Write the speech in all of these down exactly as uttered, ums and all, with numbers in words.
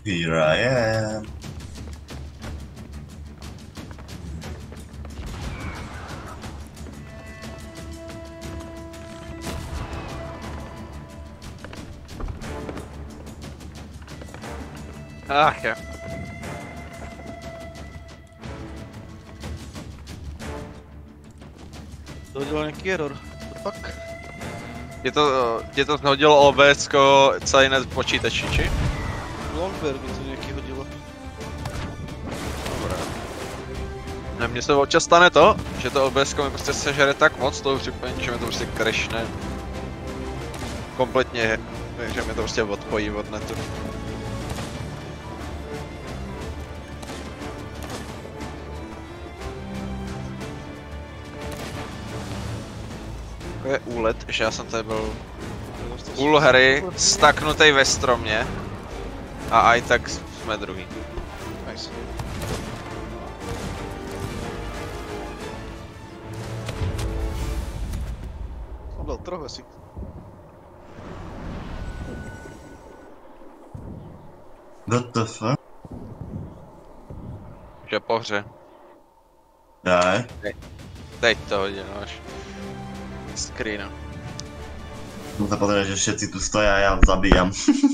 Here I am. Ach jo. To udělal nějaký error. To fuck? Tě to, tě to hodilo O B S ko celý net v počítači, či? Longbear mi to nějaký hodilo. Ne, mně se občas stane to, že to O B S ko mi prostě sežere tak moc toho připojení, že mi to prostě crashne. Kompletně, že mi to prostě odpojí od netu. To je úlet, že já jsem tady byl půl hry staknutej ve stromě a aj tak jsme druhý. Nice. Jsem byl trochu asi. What the fuck? Že po hře. Daj. Teď to hodil až. Screena. Musím pozrieť, že všetci tu stoja a ja zabíjam.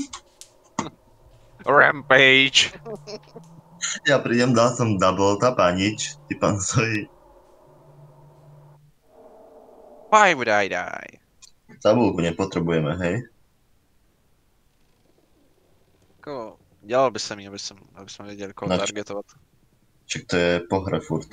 Rampage! Ja prídem, dal som double tap a nič. Ty pán stojí. Why would I die? Tabulku nepotrebujeme, hej? Jako, dělal by se mi, aby, jsem, aby jsme věděli, koho Nač- targetovat. Však to je po hre furt.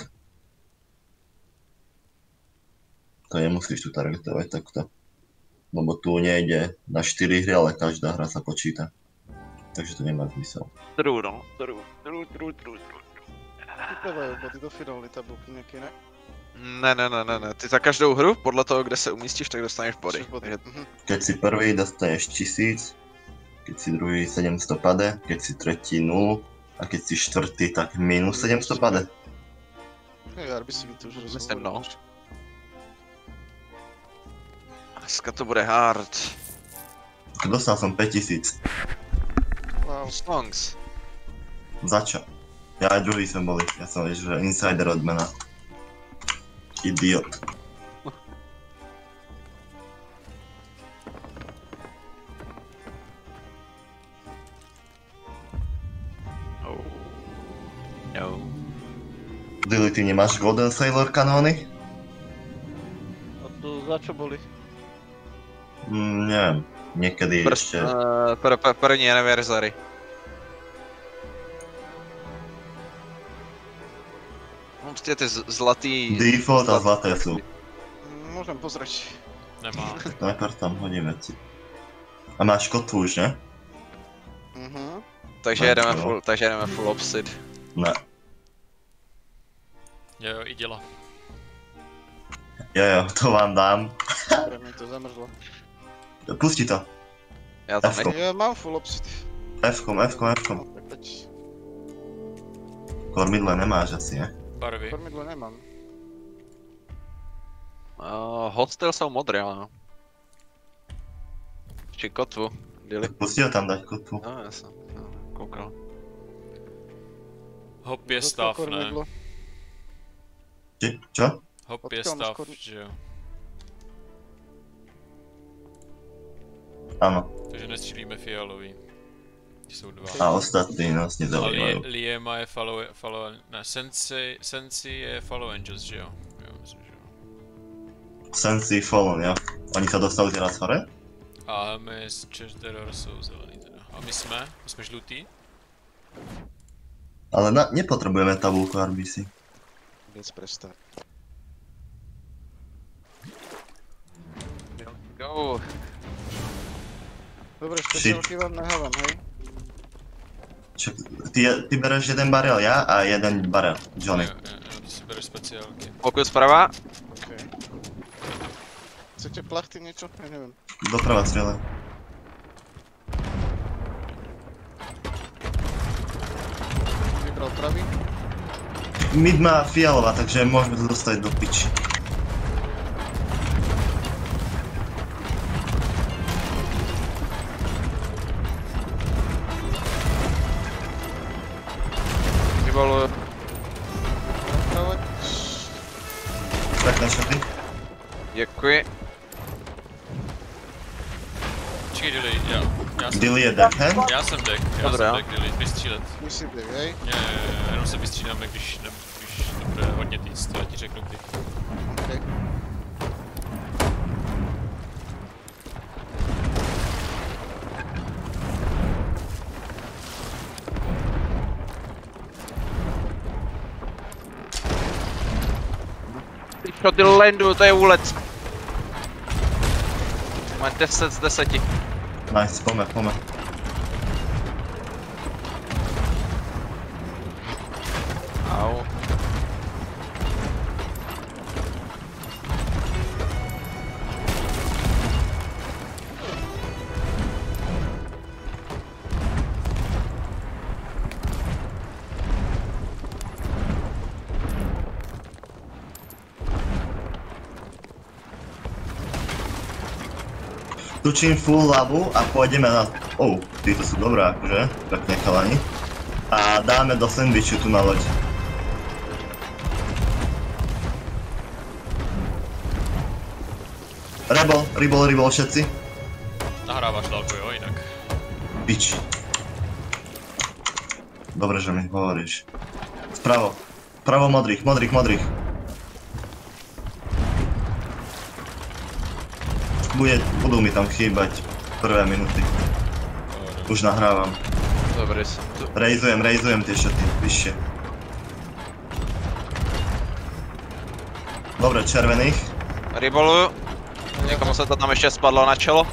To nemusíš tu targetovať takto. Lebo tu nejde na štyri hry, ale každá hra sa počíta. Takže to nemá zmysel. True, no. True, true, true, true, true. Vypadají body do finální tabulky nějaký, ne? Ne, ne, ne, ne, ne. Ty za každou hru, podle toho, kde se umístíš, tak dostaneš body. Tři body. Takže Mhm. Keď si prvý, dostaneš tisíc, keď si druhý sedemsto pade, keď si tretí nulu a keď si štvrtý, tak minus sedemsto pade. Hej, já by si mi to už Myslím, no. rozhovoril. dneska to bude hard. Dostal som päťtisíc. Wow. Songs. Za čo? Ja aj druhý sme boli, ja som že insider odmena. Idiot. Oh. No. Dili, ty nemáš Golden Sailor kanóny? A to za čo boli? Mm, neviem, niekedy Pr- ešte... uh, pr- pr- první anniversary. No, prostě ty z- zlatý... Default a zlaté sú. Môžem pozrieť. Nemá. Tak najprv tam hodím veci. A máš kotvu už, ne? Mhm. Takže No, jedeme jo. full, takže jedeme full obsid. Ne. Jo, jo, i děla. Jo, jo, to vám dám. Dobre, mi to zamrzlo. Pusti to. Já tam F-ko. nechci. Ja mám full obsid. F-kom, F-kom, F-kom. No, tak poď. Kormidle nemáš asi, ne? Barvy. Kormidlo nemám. Uh, hostel jsou modré, ale no. Či kotvu. Dili. Tak pusti ho tam dať kotvu. No, já jsem no, koukal. Hop je Dostal stav, ne? kormidlo. Či? Čo? Hop je Odkiaľ máš stav, kormi- že jo. Áno. Takže nestřílíme fialový. Ti jsou dva. A ostatní nás A Lie, nezaujímajú. Liema je follow, follow, ne, Sensi, Sensi je follow angels, že jo? Jo, myslím, že jo. Sensi Fallen, jo. Oni sa dostali teraz hore? A my s Church Terror jsou zelený teda. A my jsme? My jsme žlutý? Ale na, nepotrebujeme tabulku R B C. Viac prestav. Go. Dobre, špeciálky vám nehávam, hej? Čo, ty, ty bereš jeden barel, ja a jeden barel, Johnny. Jo, jo, jo, ty si bereš speciálky. Pokud zprava. Okej. Chcete plachty niečo? Ja neviem. Doprava strieľaj. Vybral pravý. Mid má fialová, takže môžeme to dostať do piči. Revoluju. Pojď. Tak na šaty. Děkuji. Počkej, Dilly, já, já jsem, Dilly je deckhand. já jsem deck, já Dobré, jsem jo. deck, Dilly, vystřílet. Ty jsi devej. Je, je, je, jenom se vystřídáme, když, ne, když to bude hodně týct, to já ti řeknu kdy. Okay. Ty shoty landuju, to je úlet. Má deset z deseti. Nice, pome, pome. Au. Tučím full lavu a pôjdeme na... Oh, títo sú dobré akože, pekne chalani. A dáme do sandwichu tu na loď. Rebel, rebel, rebel všetci. Nahráváš dálku, jo, jinak. Piči. Dobre, že mi hovoríš. Vpravo. Vpravo modrých, modrých, modrých. Bude, budú mi tam chýbať prvé minúty. Už nahrávam. Dobrý jsem tu. Rejzujem, rejzujem tie šaty, vyššie. Dobre, červených. Revoluju. Někomu se to tam ještě spadlo na čelo.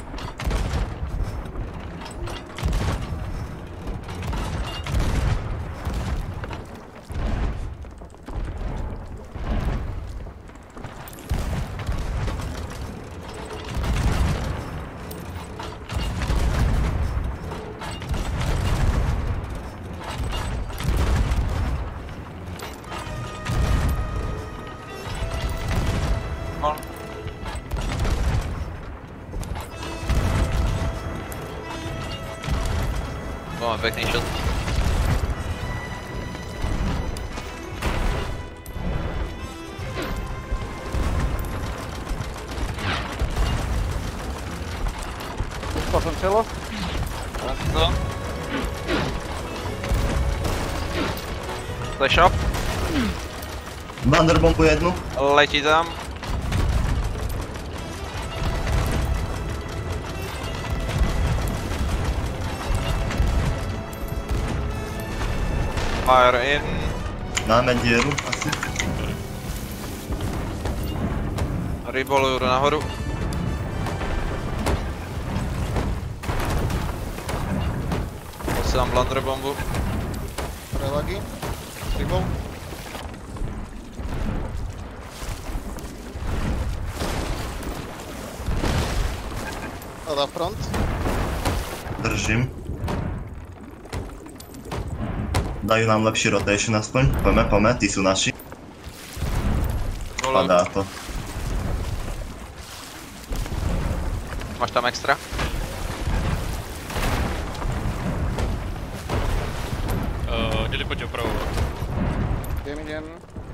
Máme pěkný shot. Uspal jsem čelo? No. Flash up. Vanderbombu jednu. Letí tam. Fire in. Máme dieru asi. Revoluju nahoru. Posílám blunder bombu. Relagi. Ribou. A na front. Držím. Dajú nám lepší rotation aspoň. Pome, pome, tí sú naši. Padá to. Máš tam extra? Uh, Dilly, pojď opravdu. Jdem, jdem.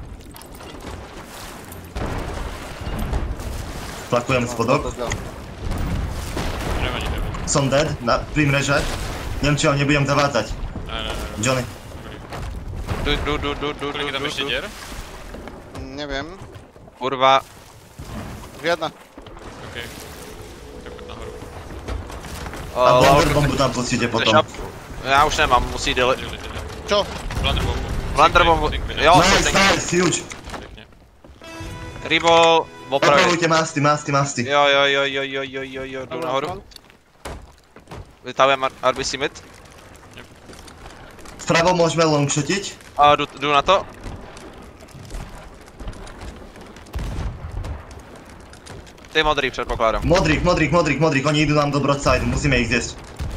Tlakujem spodok. Nevadí, nevadí. Som dead, na, pri mreže. Neviem, či ho nebudem zavádzať. Ne, ne, ne. Johnny. Du, du, du, du, du, Kolik je du, tam du, ještě du. děr? Nevím. Kurva. Žádná. OK. Tak pojď nahoru. A Uh, blunder bombu tam pustíte potom. Já už nemám, musí Dilly. Dilly, Dilly. Čo? Blunder bombu. Blunder bombu. Jo, Nice, tak nice, huge. Pěkně. Rebel, opravit. Opravujte masty, masty, masty. Jo, jo, jo, jo, jo, jo, jo, jo, jdu Na nahoru. front. Vytahujeme R B C mid. Vpravo môžeme longshotiť. A jdu, jdu na to. Ty modrý předpokládám. Modrých, modrých, modrých, modrých, oni idú nám do broadside, musíme ich zjesť.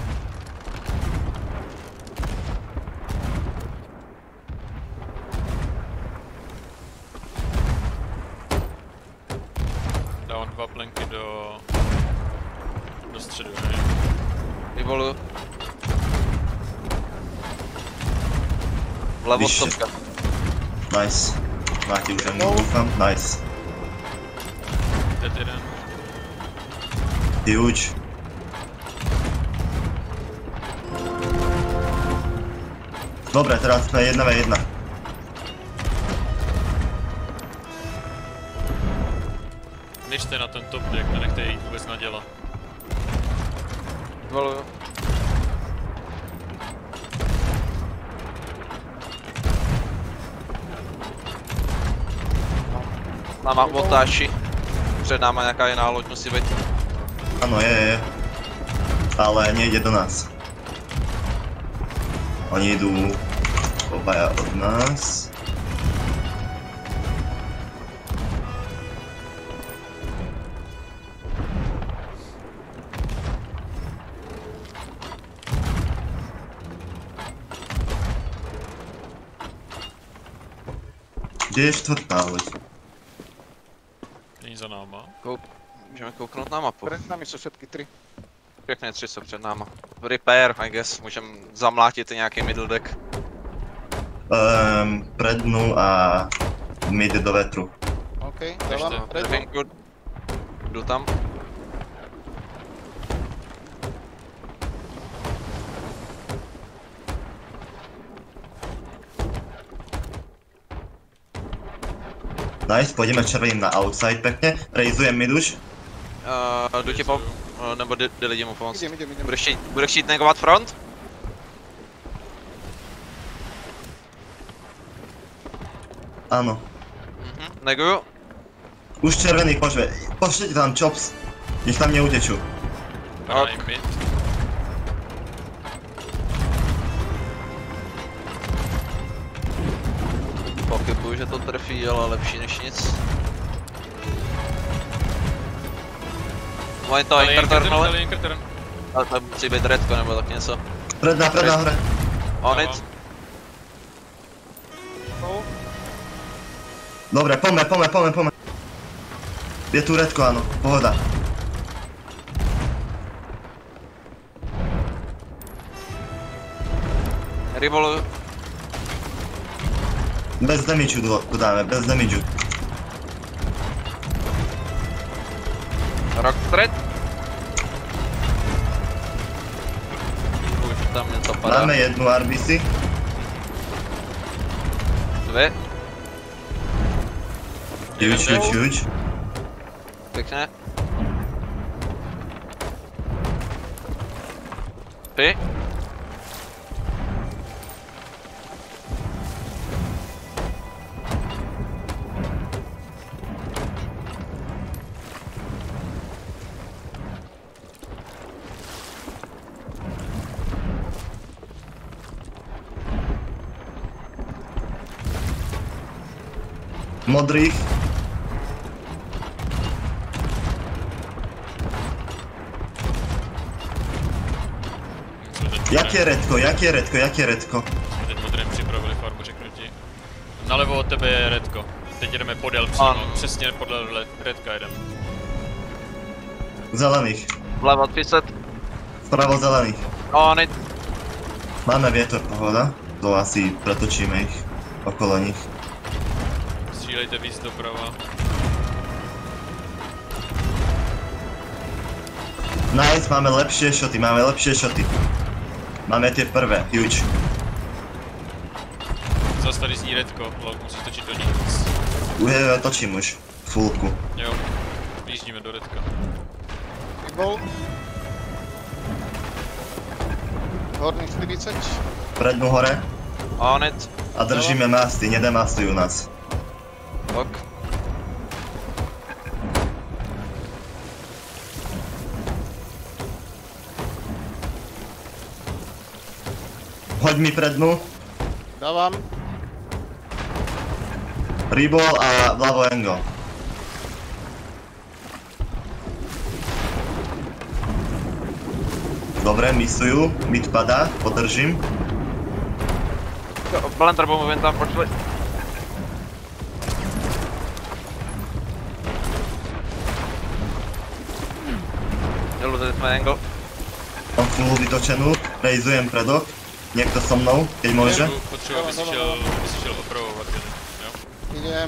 Dávám dva plenky do... do středu, ne? Revoluju. Vlevo Vyššie. stopka. Nice. Máte už jen doufám. Nice. Dead jeden. Huge. Dobre, teraz sme jedna ve jedna. Myšte na ten top deck, nenechte jít vůbec na děla. Valuju. Náma otáči. Před náma nějaká jiná loď musí být. Áno, je, je. Ale nejde do nás. Oni idú obaja od nás. Kde je štvrtá loď? Není za náma. Kou... Můžeme kouknout na mapu. Před nami jsou všetky tři. Všechny tři jsou před náma. Repair, I guess. Můžeme zamlátit i nějaký middle deck. Um, prednú a mid do vetru. OK, Ještě. dávam red. Everything good. Jdu tam. Nice, pôjdeme červeným na outside pekne. Rejzujem mid už. Uh, jdu ti po... Uh, nebo jde, jde lidi mu pomoct. Idem, idem, idem. Budeš chtít, budeš chtít negovat front? Áno. Mhm, neguju. Už červených môžeme. Pošlite tam chops. Nech tam neutečú. Padá Ok. jim mid. Pochybuju, že to trefí, ale lepší než nic. Oni to Dali Inkerturn, interturnuli. dali Inkerturn. Ale to musí být redko nebo tak něco. Predná, predná hore. On Dávám. it. No, Dobre, poďme, poďme, poďme, poďme. Je tu redko, áno. Pohoda. Revoluju. Bez damageu tu dáme, bez damageu. Rock thread. Už tam něco padá. Máme jednu R B C. Dvě. Huge, huge, huge. Pěkně. Py. Modrých. Jak je redko, jak je redko, jak je redko? Teď modrým připravili farmu, řeknu ti. Nalevo od tebe je redko. Teď jdeme podél přímo, Ano. přesně podle le- redka jdem. Zelených. Vlevo třicet. Vpravo zelených. On it. Máme vietor, pohoda. To asi pretočíme ich okolo nich. Střílejte víc doprava. Nice, máme lepšie šoty, máme lepšie šoty. Máme tie prvé, huge. Zas tady zní redko, log musíš točit do ní. Uje, točím už. Fullku. Jo, výjíždíme do redka. bol. Horný štyridsať. Prednú hore On it. a držíme masty, nedemastujú nás. Ok. Hoď mi prednú, Dávam. reball a vľavo angle. Dobre, misujú, mid padá, podržím. Blender bombu tam pošli. Jelu, tady jsme angle. Mám full vytočenú, rejzujem predok. Niekto so mnou, keď môže? Potřebuji, aby si šel, aby si šel opravovat, jo? Idem.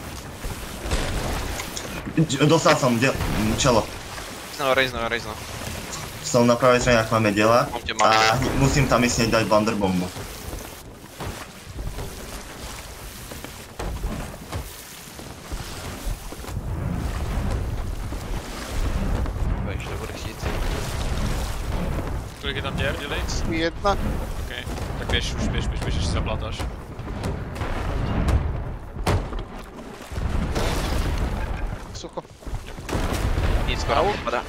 Dostal som del... čelo. No, raise no, raise no. Som na pravej strane, ak máme dela. Mám tě, mám A tě. musím tam ísť hneď dať Wonderbombu. Víš, nebude chtít. Kolik je tam děr, dělej? Jedna. OK, tak běž už, běž, běž, běž, až si zaplátáš. Sucho. Nic skoro nepadá.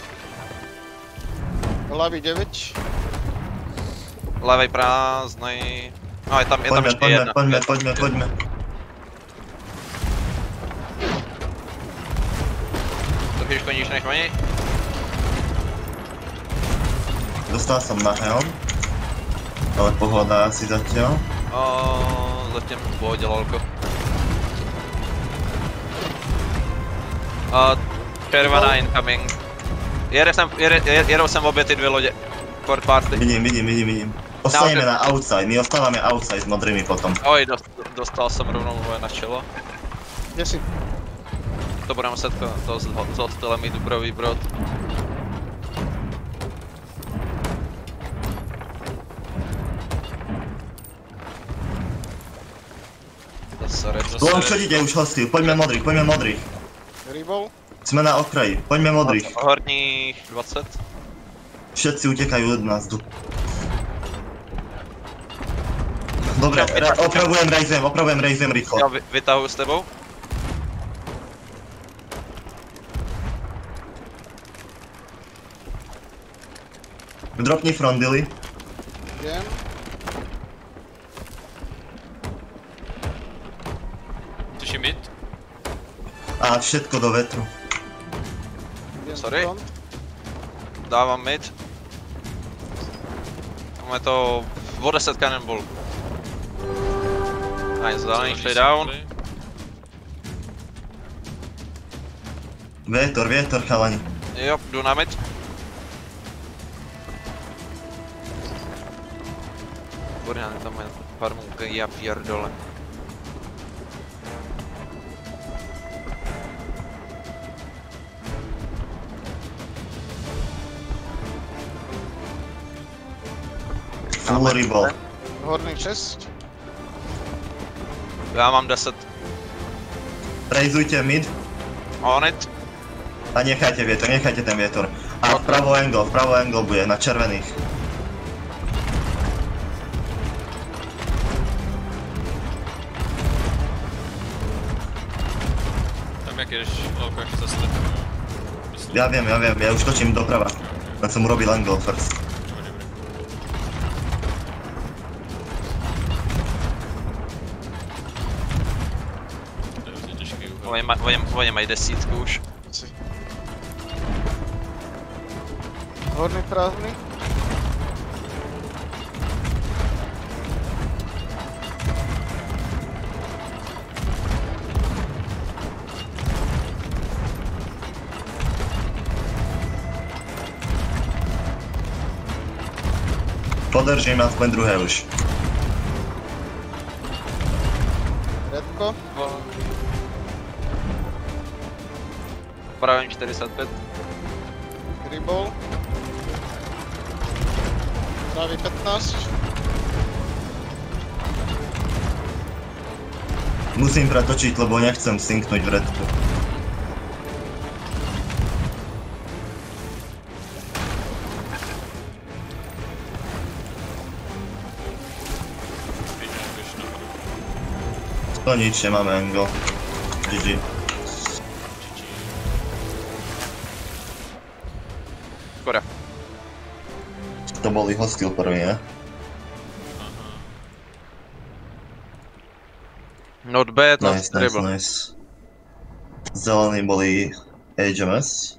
Hlavy deväť. Levej prázdnej. No, je tam, je tam Poďme, ještě poďme, jedna. poďme, poďme, poďme. To chvíľučko nič nech oni. Dostal som na helm. Ale pohoda asi zatiaľ. O, zatím v pohodě, lolko. A červená incoming. Jede sem, jede, jedou sem obě ty dvě lodě. Port party. Vidím, vidím, vidím, vidím. Ostaneme na outside, my ostávame outside s modrými potom. Oj, dost, dostal jsem rovnou na čelo. Kde si? To budeme muset to s s hostelem mít Dubrový Brod. Zase red. Long shot ide už hostil, poďme modrých, poďme modrých. Ribol. Sme na okraji, poďme modrých. Horních dvacet. Všetci utekajú od nás. Du- Dobre, ra- opravujem Razem, opravujem Razem Já rýchlo. vy, vytahuji s tebou. Dropni frondily. Idem. Což je mid? A všetko do vetru. Idem Sorry. front. Dávám mid. Máme to o deset cannonball. Nice, zelený šli down. Vietor, vietor, chalani. Jo, jdu na mid. Kurňa, tam je farmulka, já pierdole. Full reball. Horný šesť. Já mám deset. Rejzujte mid On it. a nechajte vietor, nechajte ten vietor. A vpravo angle, vpravo angle bude, na červených. Tam jak jedeš, lolko, jak zase letím. Ja viem, ja viem, ja už točím doprava. Len som urobil angle first. To je hrozně těžký úhel. Oni, maj, oni, oni mají desítku už. Si. Horný prázdny. Podržím aspoň druhé už. Redko. Pravím čtyřicet pět. Ribol. Pravý pätnásť. Musím pretočiť, lebo nechcem synknúť v redku. Běž, běž nahoru. To nič, nemáme angle. gé gé. G G. Skoro. To bol ich hostil prvý, ne? Aha. Not bad, not Nice, nice, terrible. nice. Zelení boli há em es.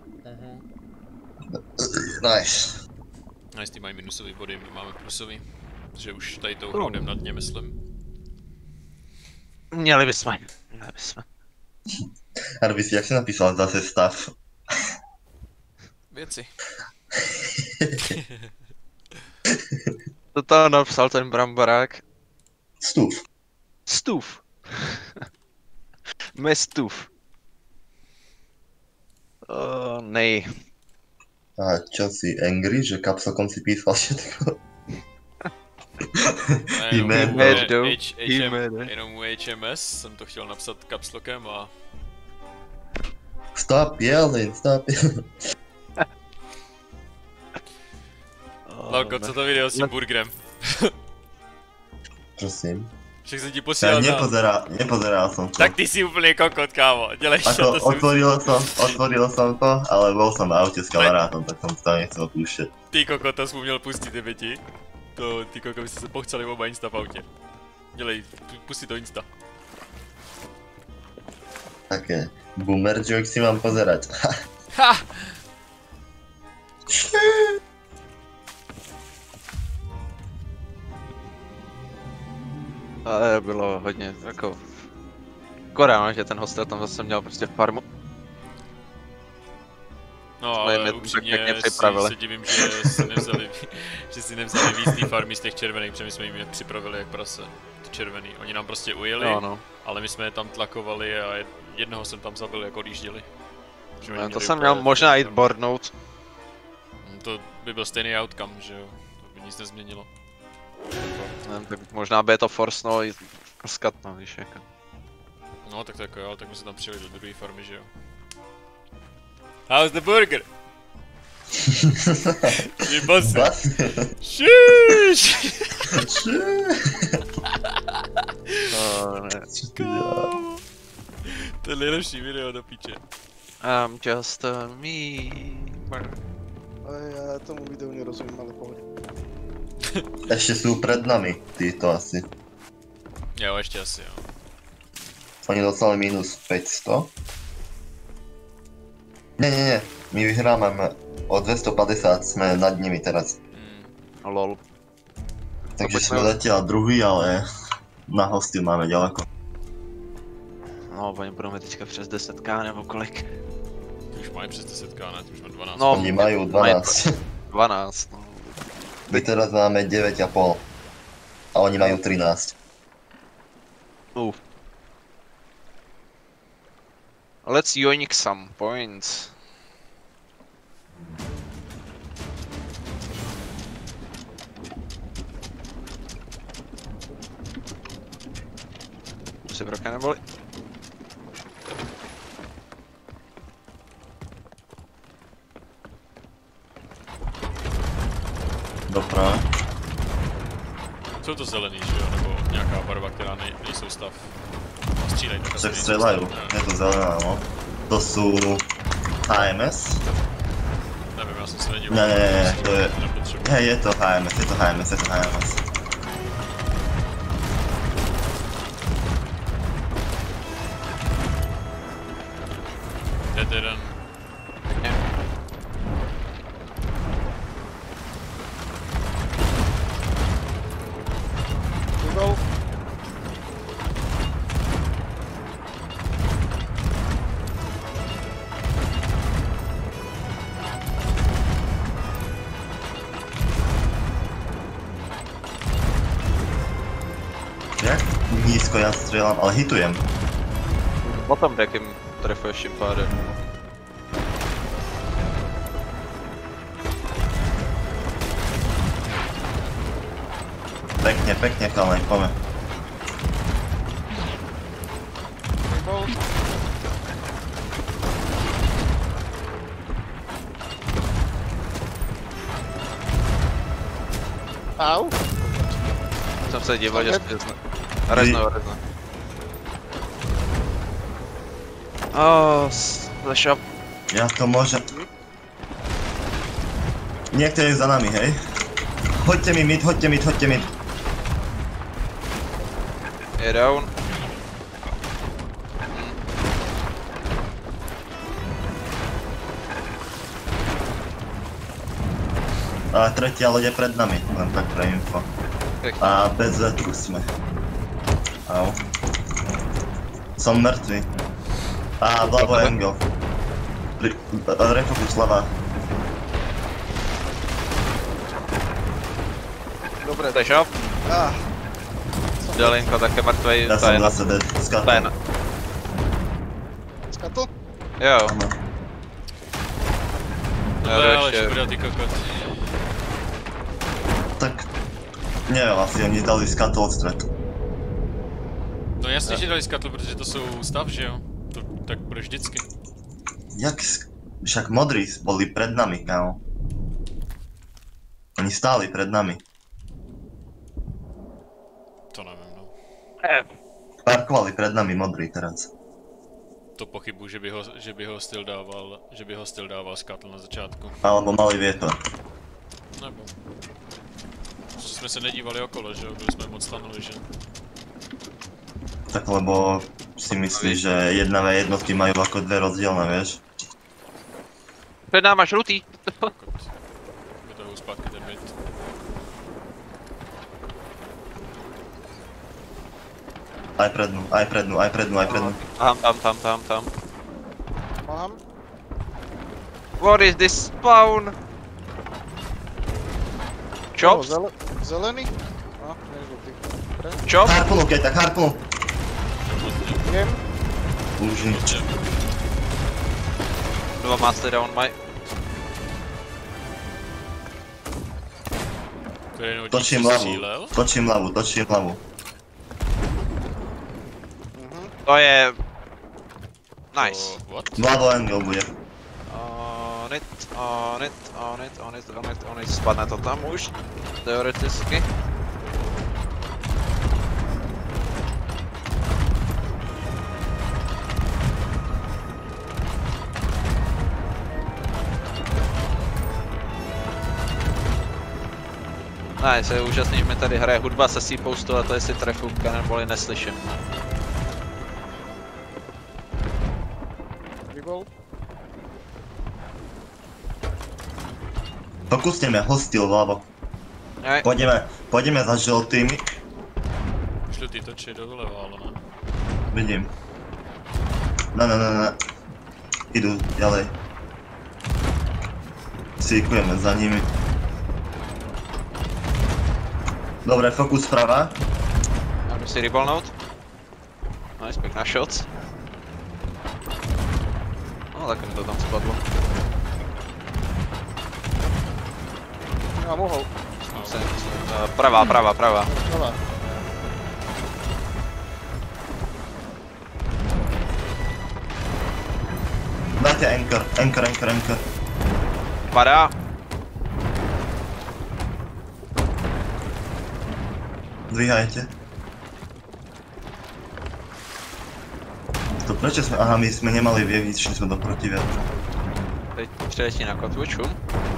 Nice. Nice, ty mají minusový body, my máme plusový. Takže už tady tou hrou jdem nad ně, myslím. Měli bychom. Měli bychom. Arbis, jak si napísal zase stav? Věci. To tam napsal ten brambarák. Stův. Stův. Mestův. Uh, nej. A čo si angry, že kapsokom si písal všetko? Jenom mad, u though. H- He HM mad, eh? jenom u H M S jsem to chtěl napsat kapslokem a Stop yelling, stop yelling. Lalko, co to video s tím Ne- burgerem? Prosím. Však jsem ti Ja posílal na... nepozeral, nepozeral som to. Tak ty si úplný kokot, kámo. Dělej Ako to si... otvoril som, otvoril som to, ale bol som v aute s kamarátom, tak som to nechcel púšťať. Ty kokot, to jsi mu měl pustit, ty ti. To, ty kokot, vy jste se pochceli oba Insta v autě. Dělej, pu- pusti to Insta. Také boomer joke si mám pozerať. Ha! Ale bylo hodně jako... Škoda, že ten hostel tam zase měl prostě farmu. No, Jsme je ale tak upřímně pěkně si, připravili. se divím, že si nevzali, že si nevzali víc té farmy z těch červených, protože my jsme jim je připravili jak prase. Ty červený. Oni nám prostě ujeli, No, no. ale my jsme je tam tlakovali a jed- jednoho jsem tam zabil, jak odjížděli. Že oni No, to měli jsem úplně měl možná jít farmu. bornout. Hm, To by byl stejný outcome, že jo? To by nic nezměnilo. Ne, tak možná by je to force, no, jít prskat, no, víš, jako. No tak to jako jo, tak my jsme tam přijeli do druhé farmy, že jo? How's the burger? Ty bossy. Bas. Sheesh! No, ne. Čo ty děláš? Kámo. To je nejlepší video do piče. I'm just a me. A já tomu videu nerozumím, ale pohodě. Ešte sú pred nami, títo asi. Jo, ještě asi jo. Oni dostali minus päťsto. Nie, nie, nie. My vyhrávame o dvestopäťdesiat, sme nad nimi teraz. Hmm. Lol. Takže pojďme. sme zatiaľ druhý, ale na hosty máme ďaleko. No, oni budou mít teďka přes deset ká nebo kolik. Ty už mají přes deset ká, ne? Ty už mám dvanáct. No, Oni majú dvanásť. dvanáct, no. My teraz máme deväť a pol. A oni majú trinásť. Uh. Let's yoink some points. Si broka neboli? Doprava. Jsou to zelený, že jo? Nebo nějaká barva, která nej, nejsou stav. A střílej, tak asi Tak nejsou strelajú. stav, Je to zelená, no. To sú há em es? Nevím, já jsem se nedíval. Ne, ne, ne, ne, to je... Nepotřebuji. Hej, je to há em es, je to há em es, je to há em es. Dead jeden. Vybal. Jak nízko ja strieľam, ale hitujem. Potom jakým trefuješ tím pádem. Pekne, pekne, chalaj, pome. Vybal. Au. Jsem se díval, že Tak jsi zna... Rezno, rezno. Oh, slash up. Ja to môžem... Niekto je za nami, hej? Hoďte mi mid, hoďte mid, hoďte mid. Je down. A tretia loď je pred nami, len tak pre info. Pekne. A bez vetru sme. Au. Som mŕtvy. A vľavo je angle. Pri... Refokus ľava. Dobre, To je shop. ah, Delinko také mrtvej, Ja to som je zase dead. to je Skatol. na- skatl? Jo, Áno. To jo, je ale ještě. škoda, ty kokot. Tak... Neviem, asi oni dali skatol od stretu. No jasně, že dali skatl, protože to jsou stav, že jo? To tak bude vždycky. Jak... sk- Však modrí boli pred nami, kámo. Oni stáli pred nami. To nevím, no. Parkovali pred nami modrí teraz. To pochybuji, že by ho, že by ho styl dával, že by ho styl dával skatl na začátku. Alebo mali vietor. Nebo. Že jsme se nedívali okolo, že jo? Byli jsme moc stanuli, že? Tak lebo si myslíš, že jedna vé jednotky majú ako dve rozdielne, vieš? Před náma žlutý. Kokot. Vytahuji zpátky ten byt. Aj pred dnu, aj pred dnu, aj pred dnu, aj pred dnu. Tam, tam, tam, tam, tam. Mám. What is this spawn? O, Chops? zele, zelený? A, nie žlutý. Dobre, Chops? Harpunu, keď tak harpunu! idem. Už nič. Dva master down my. Který Točím hlavu, točím hlavu, točím hlavu. Mhm. To je... Nice. What? Vľavo angle bude. On it, on it, on it, on it, on it, on it. Spadne to tam už. Teoreticky. Nice, je úžasný, že mi tady hraje hudba se C-postu, a to jestli trefu cannonbally neslyším. Vybol. Pokúsneme hostil vľavo. Aj, Pôjdeme, pôjdeme za žltými. Žlutý točí do vleva, ale ne. Vidím. Ne, ne, ne, ne. Idú ďalej. Síkujeme za nimi. Dobre, fokus vprava. mám si rebolnout. Nice, pěkná shots. No tak mi to tam spadlo. Mám uhol. Se, uh, pravá, pravá, pravá. Nová. Dajte anchor, anchor, anchor, anchor. Padá. Dvíhajte. To prečo sme, aha, my sme nemali vieť, išli sme do protivětru. Teď přiletí na kotvu, čum.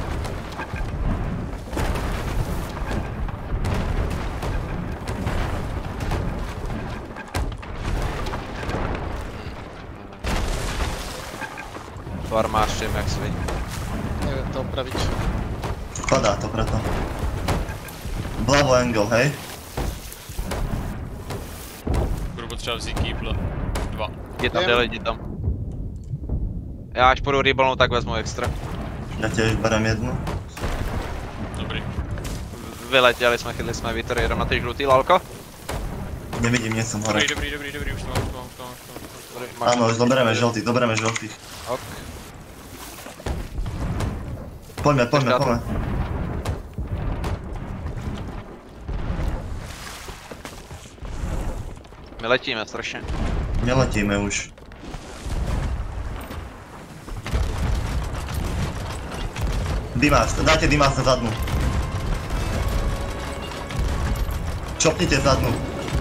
Farmář čím jak svý. Neviem to opraviť. Padá to preto. Vľavo angle, hej? Budu potřeba vzít kýble. Dva. Jdi tam, Jdem. jde lidi tam. Já až půjdu rebolnout, tak vezmu extra. Ja tiež berem jednu. Dobrý. V- Vyletěli jsme, chytli jsme vítr, jedem na ty žlutý, lalko. Nevidím, nie som hore. Dobrý, dobrý, dobrý, dobrý, už to mám, už to mám, už to mám, už to mám. Dobrý, máš- Áno, už dobereme žltých, dobereme žltých. Ok. Poďme, poďme, Počkat. poďme. My letíme strašně. Neletíme už. Dimas, dajte Dimas na zadnú. Čopnite zadnú.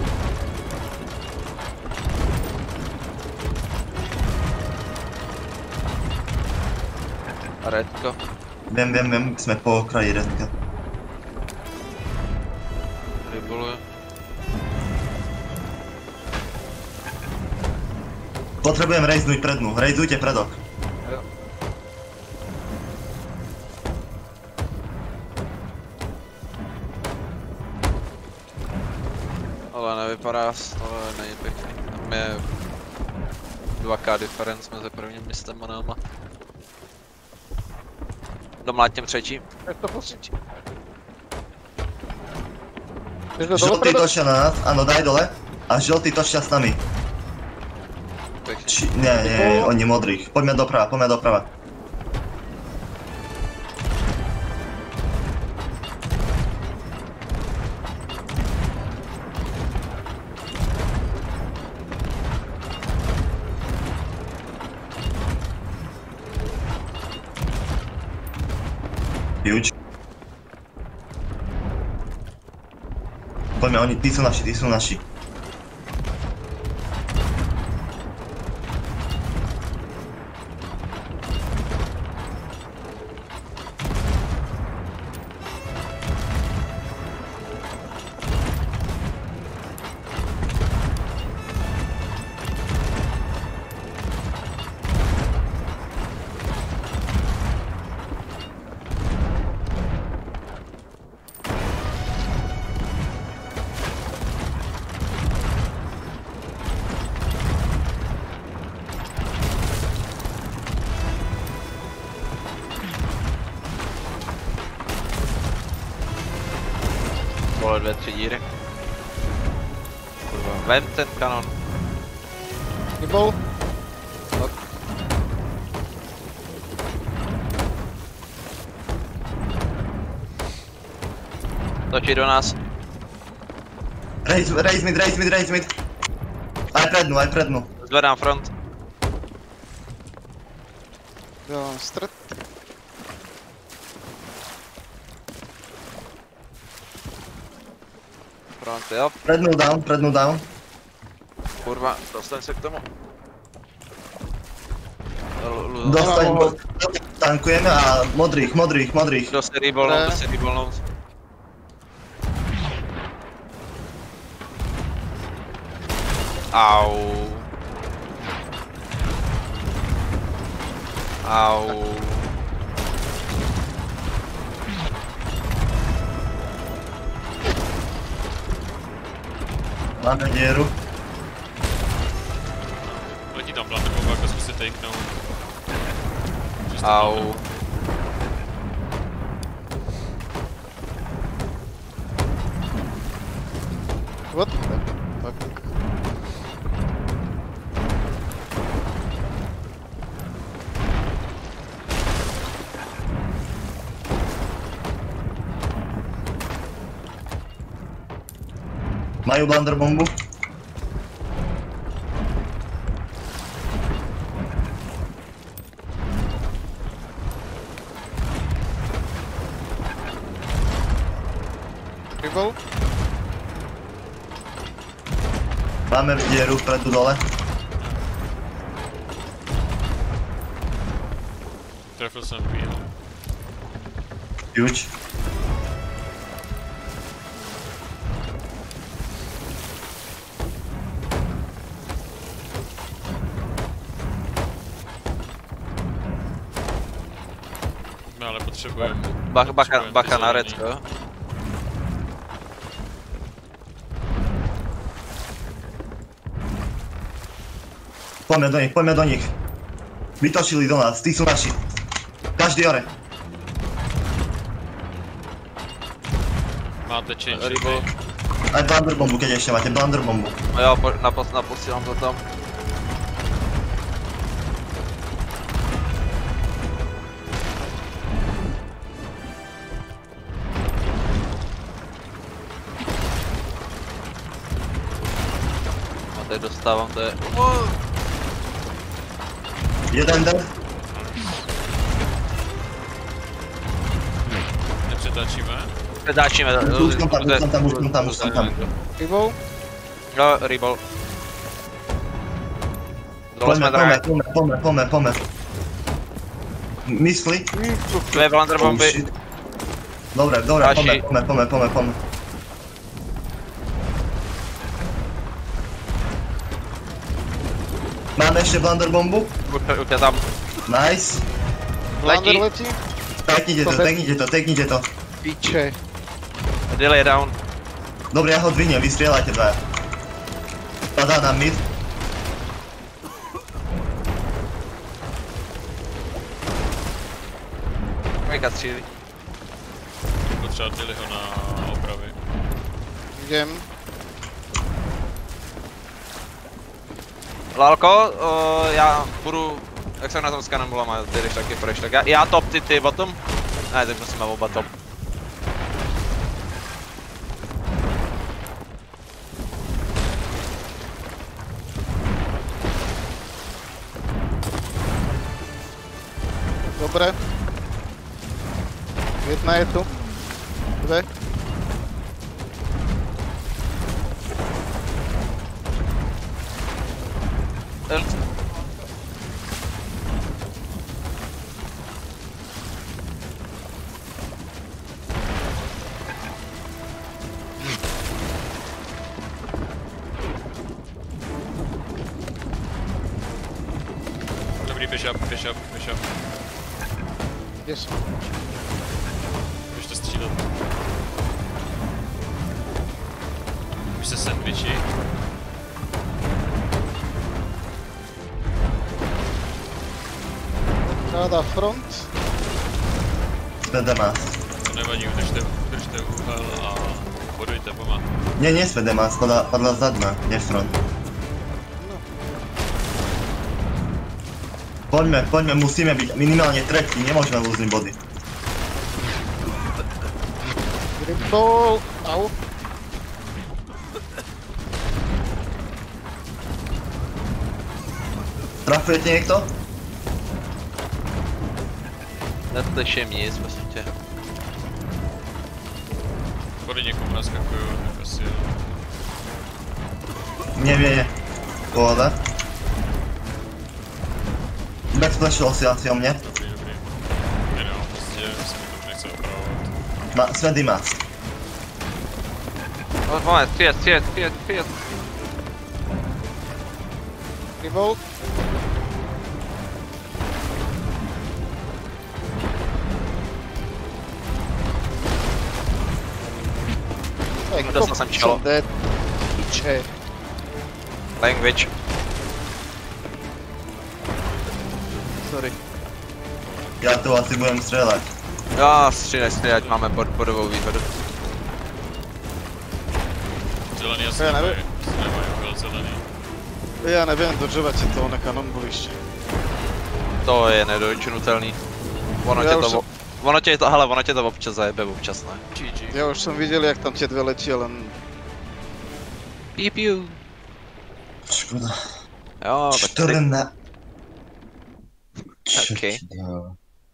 Redko. Viem, viem, viem, sme po okraji redka. Reboluje. Potrebujem rejznúť prednú, rejzujte predok. Jo. Ale nevypadá, ale není pěkný. Tam je dva ká difference mezi prvním mistem a náma. Domlátím třetí. Jak to pustiť? Jdeš do dole, Žltý Fredo? točia na nás, áno, daj dole. A žltý točia s nami. Pekne. Či, nie, nie, nie, oni modrých. Poďme doprava, poďme doprava. Huge. Poďme, oni, tí sú naši, tí sú naši. Vole, dvě, tři díry. Kurva, vem ten kanon. Nibol? Tak. Točí do nás. Raise, raise mid, raise mid, raise mid. Aj prednu, aj prednu. Zvedám front. Já mám stret. Front je up. Prednu down, prednu down. Kurva, dostaň se k tomu. L- l- Dostaň, Nemám ho. tankujeme a modrých, modrých, modrých. Do se rebolnout, Ne. do se rebolnout. Au. Au. Máme dieru. Letí tam plán nebo jako zkusit takenout. Au. What? Fuck. Majú blunder bombu. Nibol? Máme dieru vpredu dole. Trefil jsem píl. Huge. My ale potřebujeme. Bach, bacha, potřebujeme bacha ty na zelený. red, jo? Poďme do nich, poďme do nich. Vytočili do nás, tí sú naši. Každý ore. Máte change Rebel. Aj blunder bombu, keď ešte máte blunder bombu. No jo, po, napos, naposílám to tam. A teď dostávám, to je... Jeden den. Nepřetačíme. Předáčíme. Už jsem tam, už jsem tam, už jsem tam, už jsem tam. Nibol? Jo, rebel. Dole Poďme, jsme poďme, drahé. poďme, poďme, poďme, poďme. Myslí? Tu je blunder bomby. Dobre, dobre, Další. poďme, poďme, poďme, poďme, poďme. Máme ešte blunder bombu. Už, už je tam. Nice. Blunder Letí. letí? Taknite to, taknite to, taknite to. Píče. Delay down. Dobre, ja ho dvihnem, vy strieľajte dvaja. Padá na mid. Trojka střílí. Potřebovali ho na opravy. Idem. Lalko, uh, já budu, jak jsem na tom s kanonbulama, ty jdeš taky pryč, tak já, já top, ty ty bottom? Ne, tak musíme oba top. Dobre. Jedna je tu. Dve. Dobrý, běž up, běž up, běž up. Kde som? Běžte střílet. Už se sandwichi. Ráda front. Svedemás. To nevadí, udržte, udržte úhel a bodujte, pomáhat. Nie, nie Svedemás, padla, padla zadná, nie front. Poďme, poďme, musíme byť minimálne tretí, nemôžeme lúzniť body. Gripball. Au. Trafujete niekto? Neslyším nic, prosím tě. Body někomu naskakuju, tak asi jo. Nie, nie, nie. Pohoda. Backsplashol si asi o mne. Dobrý, dobrý. Ne no, prostě se mi to už nechce opravovat. Ma, Svedy má. Moment, fiat, fiat, fiat, fiat. Gripball. Dostal jsem čelo. Dead. Piče. Language. Sorry. Ja tu asi budem strieľať. Já střílej, střílej, ať máme bod, bodovou výhodu. Zelený asi Já nevím. nemají, asi nemají úhel zelený. Ja neviem dodržovať si toho na kanonbulište. To je nedočinutelný. Ono Já tě už to, jsem- vo- ono tě to, hele, ono tě to občas zajebe, občas ne. G G. Ja už som videl, jak tam tie dve letia, len... Piu piu. Škoda. Jo, tak ty, Čtrna... Okay. Čtvrtina.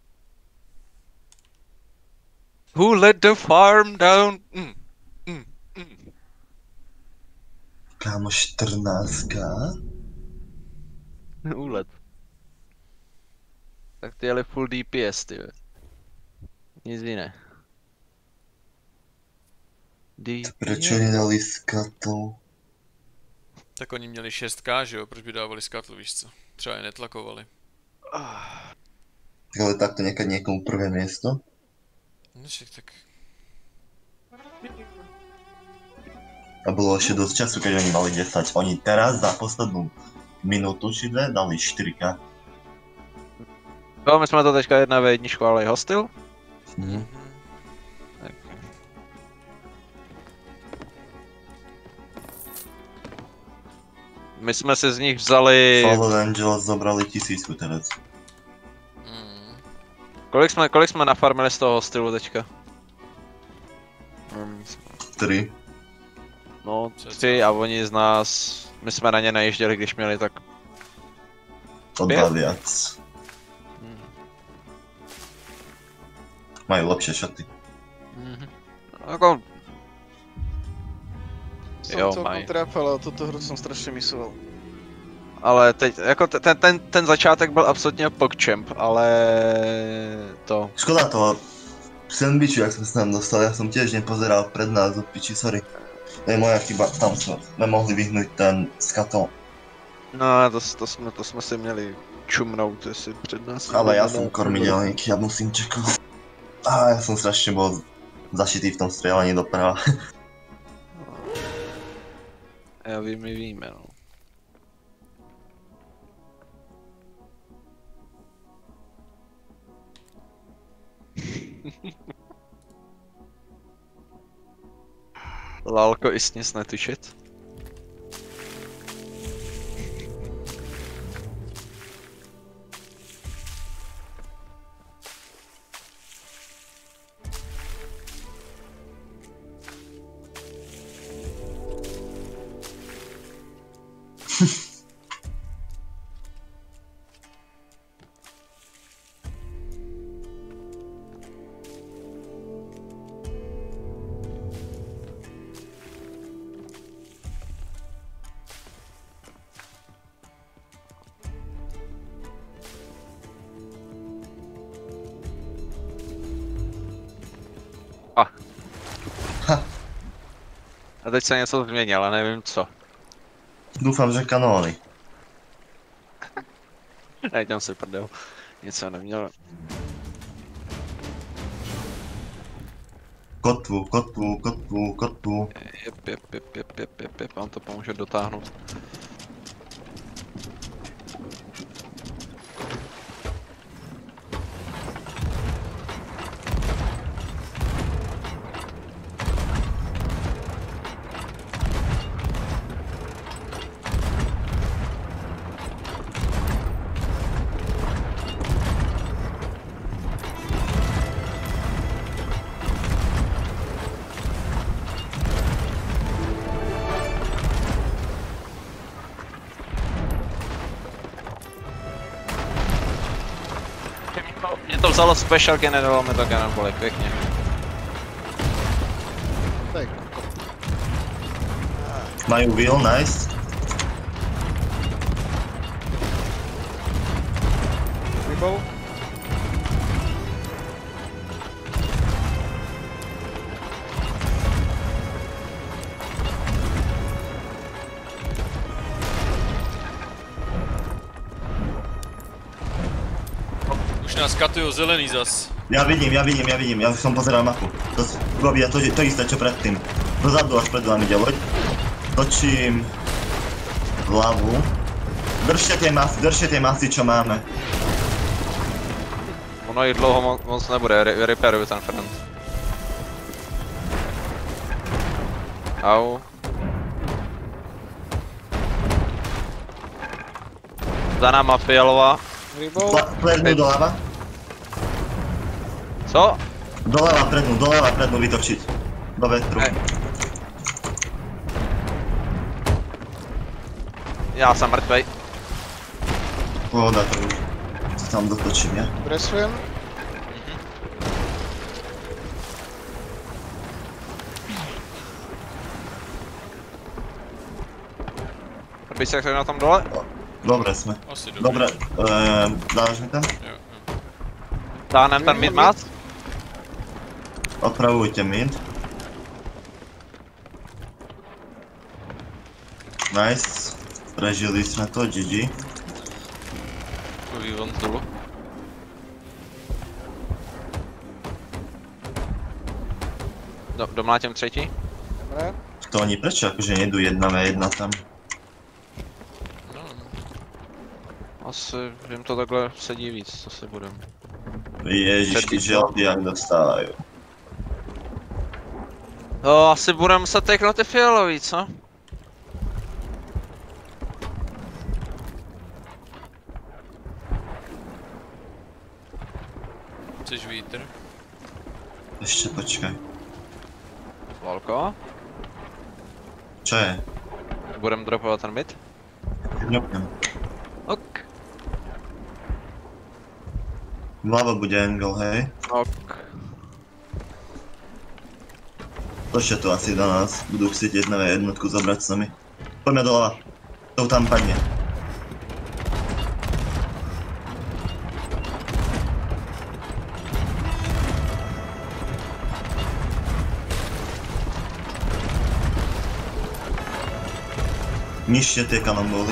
who let the farm down? Mm. Mm. Mm. Kámo, štrnáctka? Úlet. Tak ty jeli full D P S, ty. Nic jiné. D P S. Prečo nedali skatl? Tak oni měli šest ká, že jo? Proč by dávali skatlu, víš co? Třeba je netlakovali. Tak ale takto nechať niekomu prvé miesto? No však tak... A bolo ešte dosť času, keď oni mali desať. Oni teraz za poslednú minútu či dve dali štyri ká. Jo, my jsme to teďka jedna ve jedničku, ale i hostil. Mhm. Tak. My jsme si z nich vzali... Fallen Angels zobrali tisícku teraz. Mm. Kolik jsme, kolik jsme nafarmili z toho hostilu teďka? Tri. No, Co- tři a oni z nás... My jsme na ně najížděli, když měli tak... O dva viac. Hmm. Majú lepšie šaty. Mhm. Jako... Som Jo, celkom maj. trápal, ale túto hru som strašne misoval. Ale teď, jako te- ten, ten, ten začátek byl absolutně pokčemp, ale to... Škoda toho sandwichu, jak sme sa tam dostali, ja som tiež nepozeral pred nás, od piči, sorry. To je moja chyba, tam sme nemohli vyhnúť ten skatol. No, to, to, jsme, to jsme si měli čumnout, jestli před nás... Ale ja som kormidelník, ja musím čekať. Á, ja som strašne bol zašitý v tom strieľaní doprava. Já vím, my víme, no. Lálko i nic netušit. A. Ha. A teď se něco změnilo, ale nevím co. Doufám, že kanóny. Nejděm si prdel. Nic jsem neměl. Kotvu, kotvu, kotvu, kotvu. Jep, jep, jep, jep, jep, jep, jep, vám to pomůže dotáhnout. Mě to vzalo special gen, nedalo mi to cannonball, pěkně. Tak. Majú wheel, nice. Vybou. Už nás katujú zelený zas. Ja vidím, ja vidím, ja vidím, ja som pozeral mapu. To robia to, to isté, čo predtým. Dozadu až pred vami ide loď. Točím hlavu. Držte tie masy, držte tie masy, čo máme. Ono i dlouho mo moc nebude, re reparuju ten front. Au. Za náma fialová. Vybou. Prednú doľava. Co? Doľava prednú, doľava prednú vytočiť. Do vetru. Hej. Já jsem mrtvej. Pohoda, to už sa tam dotočím, ja? Bresujem. Bych se na tom dole? Dobre sme. Asi dobrý. Dobre, ehm, dáš mi tam? Jo, jo. Táhnem ten mid-mat? Opravujte mid. Nice. Prežili sme to, gé gé. Vývon dolu. Do, domlátím třetí? Dobré. To oni prečo akože nejdu jedna na jedna tam? No, Asi jim to takhle sedí víc, co si budem. Ježiš, ty želty jak dostávajú. No, asi budem muset teknout ty fialový, co? chceš vítr? Ešte počkaj. Volko? Čo je? Budem dropovat ten mid? Dropnem. Ok. Vľavo bude angle, hej? Ok. Točia to asi do nás. Budú chcieť jedna jednotku zobrať s nami. Poďme doľava. To tam padne. Nižšie tie kanonbóly.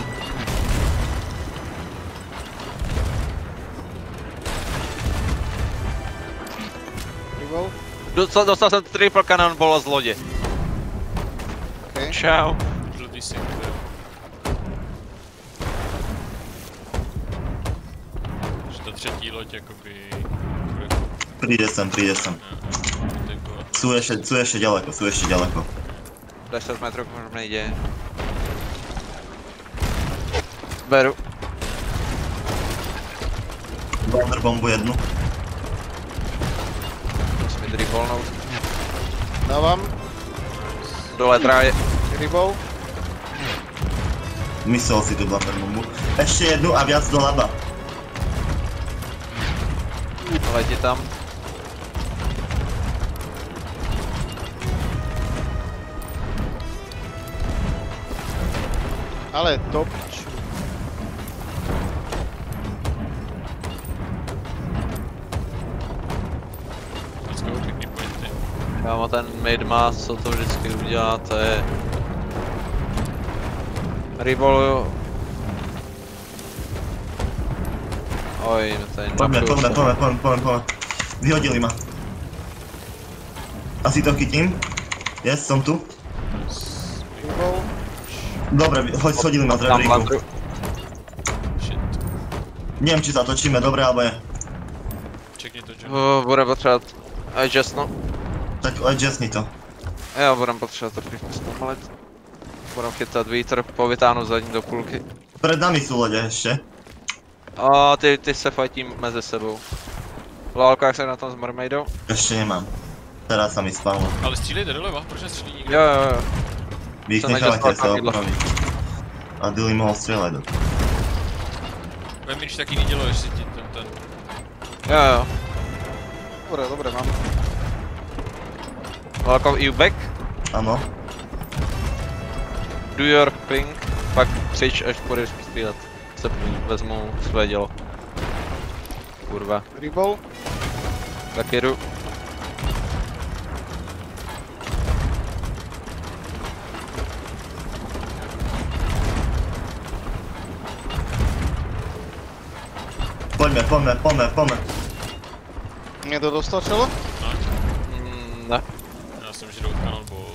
Vybou. Dostal, dostal jsem triple cannonball z lodě. Okay. Čau. Žlutý single. Že to třetí loď jakoby... Príde sem, príde sem. Typu, Sú ešte, sú ešte ďaleko, sú ešte ďaleko. deset metrů možná nejde. Beru. Wonderbombu jednu. Musím mi dribblnout. Dávám. Dole tráje. Rybou. Myslel si tu Wonderbombu. Ještě jednu a viac do laba. Letí tam. Ale to piču. Vždycky jsou pěkný pointy. Kámo, ten mid má, co to vždycky udělá, to je... Revoluju. Oj, no to je Pojďme, pojďme, pojďme, pojďme, pojďme, pojďme. Vyhodili ma. Asi to chytím. Yes, som tu. Rybou. Dobre, hoď, shodili ma z Tam rebríku. Landru. Shit. Neviem, či zatočíme, dobre, alebo je. Čekni to, John. Uh, bude potřebovat adjustnout. Tak adjustni to. Jo, budem potřebovat to přizpomalit. Budem chytat vítr, povytáhnu zadní do půlky. Pred nami sú lode ešte. A ty, ty se fajtí mezi sebou. Lálko, jak se na tom s mermaidou? Ešte nemám. Teraz sa mi spavlo. Ale střílejte doleva, proč nestřílí nikdo? Jo, jo, jo. Vy ich Som nechávajte adjustoval sa pravidla. opraviť. A Dilly mohol strieľať. Vem, když taky nedělo, jestli ti ten ten... Jo, jo. Dobre, dobre, mám. Lálko, you back? Áno. Do your ping, pak přijď, až budeš střílet. Se vezmu své dělo. Kurva. Rybou. Tak jedu. Poďme, poďme, poďme, poďme. Mne to dostačilo? No, Mm, ne. já jsem žrou cannonball.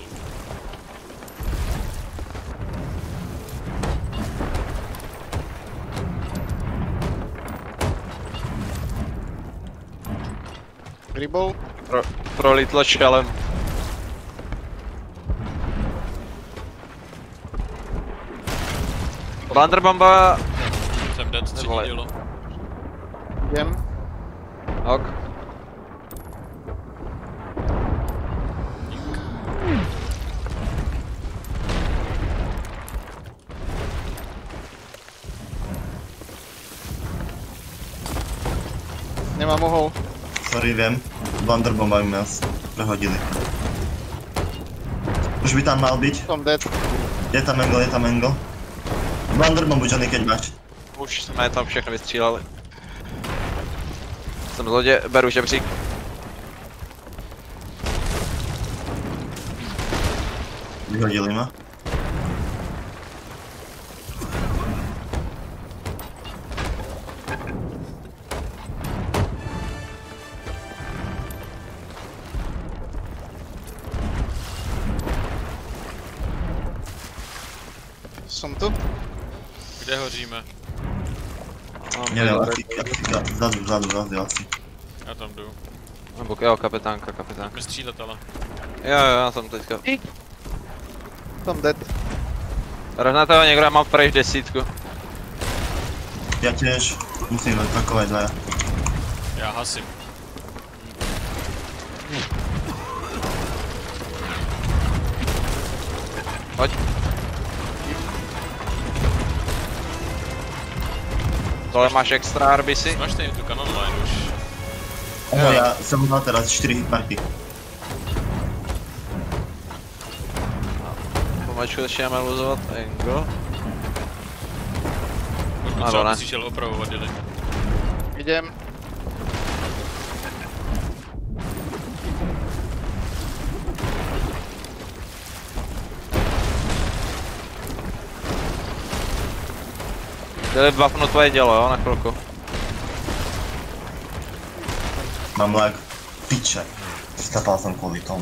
Rybou. Pro, prolítlo šelem. Blunderbomba. Jsem dead, třetí Nevole. dělo. Idem. Ok. Nemám ohol. Sorry, viem. Wonderbomba mi nás prehodili. Už by tam mal byť. Som dead. Je tam angle, je tam angle. Wonderbombu, Johnny, keď máš. Už jsme tam všechno vystříleli. Jsem v lodě, beru žebřík. Vyhodili ma. Som tu. Kde hoříme? Neviem, asi, asi, vzadu, vzadu, vzadu, asi. Já tam jdu. Nebo jo, kapitánka, kapitánka. Pojďme střílet, ale. Jo, jo, já jsem teďka. Som dead. Rovnáte ho někdo, já mám prejš desítku. Ja tiež musím atakovať dvaja. Já hasím. Pojď. Tohle máš extra arbisy? Smažte jim tu cannon line už. No, ja som mal teraz štyri hitmarky. Pomačku začínáme luzovat angle. Možná Ano, třeba ne. musíš šel opravovat, Dilly. Idem. Byli buffnu tvoje dělo, jo, na chvilku. Mám lag. Piče. Stapal som kvôli tomu.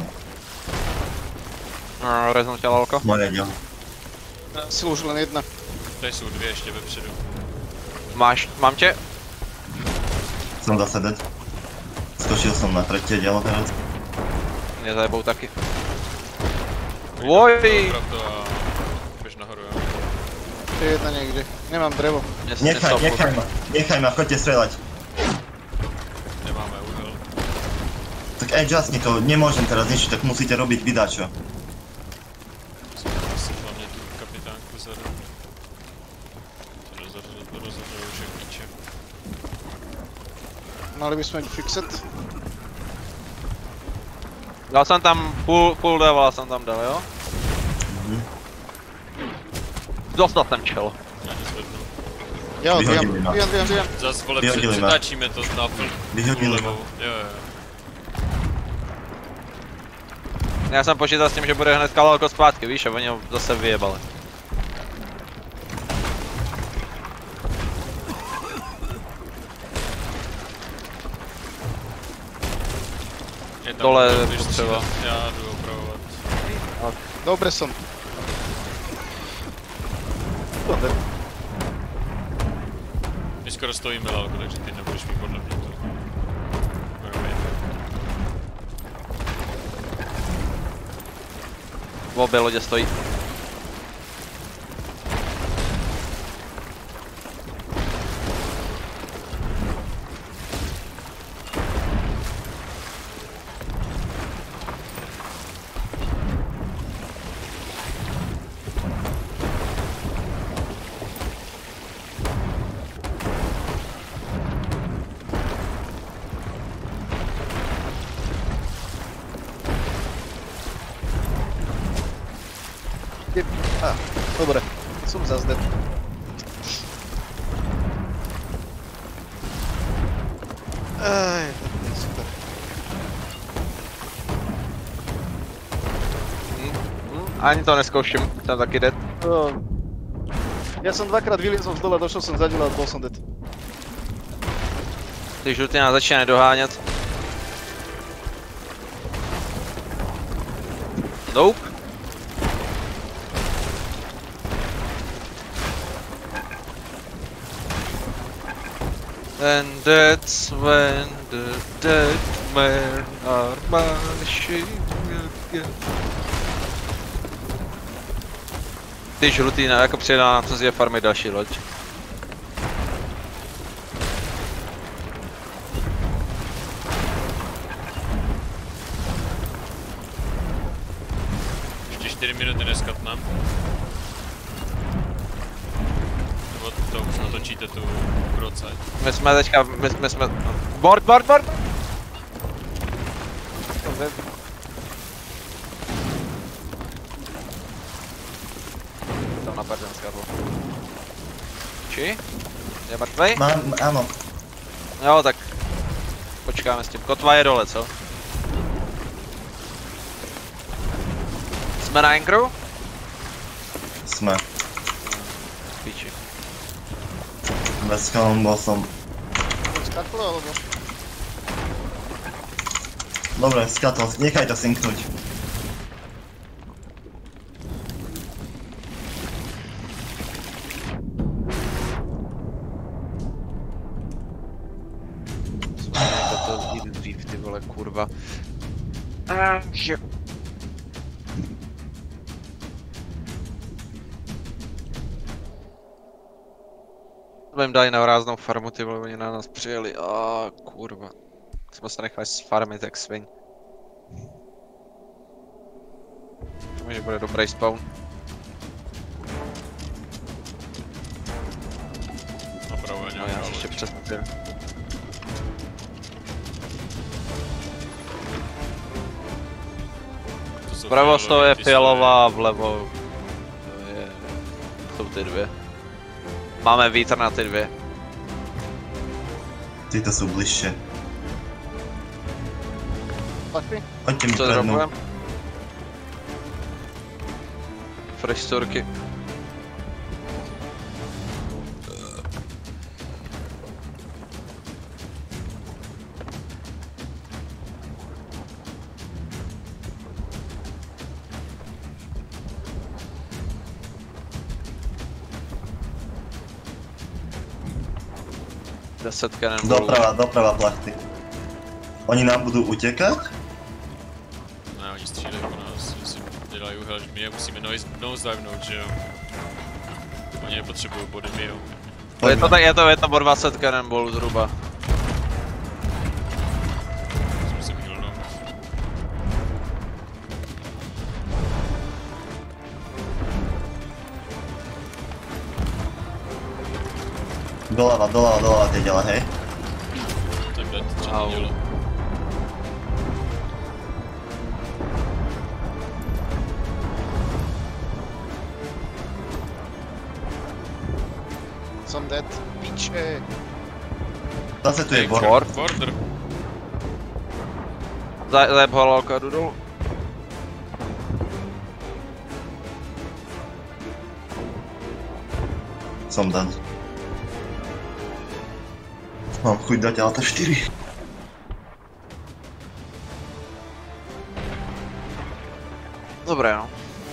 No, reznu tě lolko. Moje dielo. Asi už len jedna. Tady jsou dvě ještě vepředu. Máš, mám tě? Som zase dead. Skočil som na tretie dielo teraz. Mě zajebou taky. Oj! Pravdu a běž nahoru, jo. To je jedna někde. Nemám drevo. Mně se Nechaj, něco nechaj ma, nechaj ma, choďte strieľať. Nemáme úhel. Tak adjustni to, nemôžem teraz niečo, tak musíte robiť vydačo. Musím hlavně tu kapitánku zadu. To rozhodl už jak píče. Mali bychom fixet. Dal jsem tam půl, půl level jsem tam dal, jo? Mhm. Dostal jsem čelo. Já nezvednu. Jo, Vyhodili běhám, ma. běhám, běhám, běhám. Zas vole, Vyhodili před- ma. přetáčíme to na půl Vyhodili ma. levou. Jo, jo. Já jsem počítal s tím, že bude hned kalálko zpátky, víš, a oni ho zase vyjebali. Jedna Dole bude, když potřeba. střílet, já jdu opravovat. Dobre som. Dobre. My skoro stojíme lálko, takže ty nebudeš mít podle mě to. Budeme jít. V obě lodě stojí. Á, dobre. Som zase dead. Aj, to je super. Ani to neskouším, jsem taky dead. Uh, ja som dvakrát vyliezol z dole, došel som za a bol som dead. Ty žlutý nás začínají dohánět. Nope. And that's when the dead men are marching again. Ty žlutý, ne, jako přijela na to zje farmy další loď. Ještě čtyři minuty neskatnám. Nebo to už natočíte tu broadside. My jsme teďka, my, my jsme... Board, board, board! Som dead. Tam na pardon skadlo. Či? Je mrtvej? Mám, áno. Jo, tak... Počkáme s tím. Kotva je dole, co? Jsme na anchoru? Sme. Píči. Bez kalom bol som. To skaklo, alebo? Dobre, skatol, nechaj to synknúť. To jít dřív, ty vole, kurva. Ah, jo. Jsme jim dali na vráznou farmu, ty vole, oni na nás přijeli, a kurva. Jsme se nechali sfarmit jak svin. Myslím, že bude dobrý spawn. Napravo je No nějaká já se ještě loď. přesně. To jsou Vpravo z toho fialové, je ty fialová a vlevo je... jsou ty dvě. Máme vítr na ty dvě. Títo sú bližšie. Pachty? Poďte mi Co prednú. zrobujem? Fresh storky. Deset cannonballů. Doprava, doprava plachty. Oni nám budú utekať? Ne, oni střílejí po nás, si dělají úhel, že my je musíme nose, nose divenout, že jo? Oni nepotřebují body, my jo. Je to, tak, je to, je to o dvacet cannonball zhruba. Musím healnout. Doľava, doľava, doľava tie ďalej, hej. Tak dead, čo to Au. dělo? Som dead. Piče. Zase tu je Hey, bor. Bor. Border. Zajeb ho lalka, jdu dolů. Som dead. Mám chuť dať Alta štyri. Dobré, no.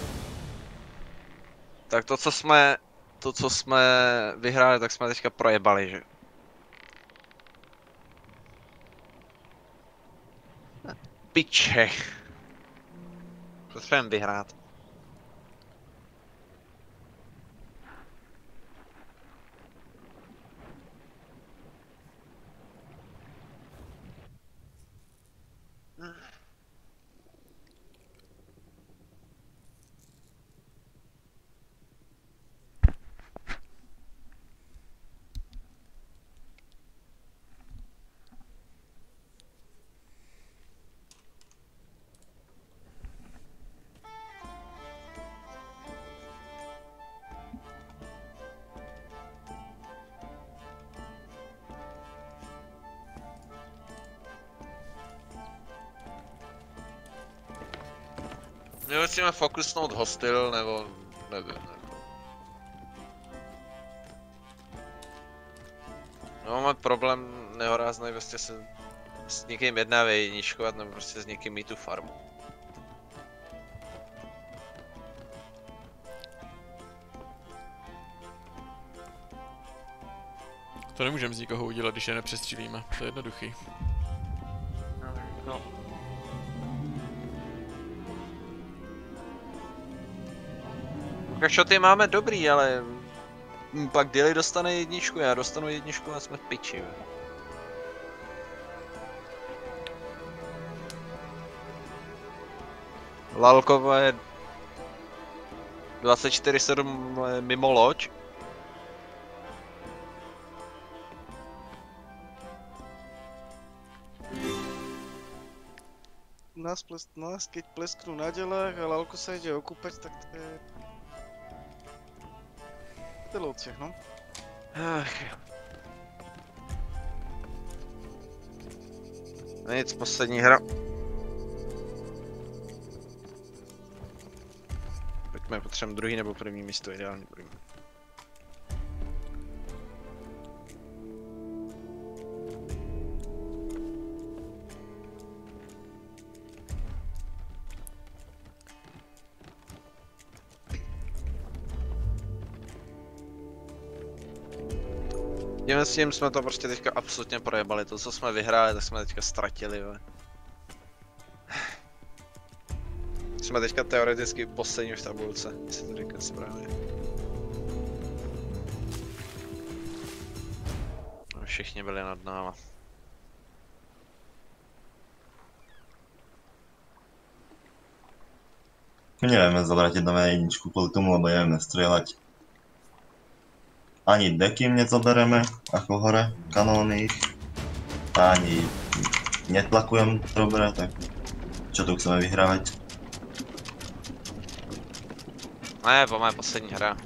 Tak to, co jsme, to, co jsme vyhráli, tak jsme teďka projebali, že? Piče. Potřebujeme vyhrát. My musíme fokusnout hostil, nebo nevím, nebo... No, máme problém nehoráznej prostě se s někým jedna jedničkovat, nebo prostě s někým mít tu farmu. To nemůžeme z nikoho udělat, když je nepřestřílíme, to je jednoduchý. No. Kašoty máme dobrý, ale... hm, pak Dilly dostane jedničku, já dostanu jedničku a jsme v piči. jo. Lalkové dvacet čtyři sedm mimo loď. Nás, ples, nás keď plesknú na delách a Lalko sa ide okúpať, tak to je... Telovciach, no. Ach. Nic, poslední hra. Pojďme, potřebujeme druhý nebo první místo, ideálně první. Tím s tím jsme to prostě teďka absolutně projebali, to co jsme vyhráli, tak jsme teďka ztratili, ve. Jsme teďka teoreticky poslední v tabulce, jestli to říká správně. No, všichni byli nad náma. Nevieme zobrať jednové jedničku kvôli tomu, lebo nevieme strieľať. Ani dekým nezobereme, ako hore, kanóny ich. Ani netlakujem dobre, tak čo tu chceme vyhrávať? Ne, po mé poslední hra.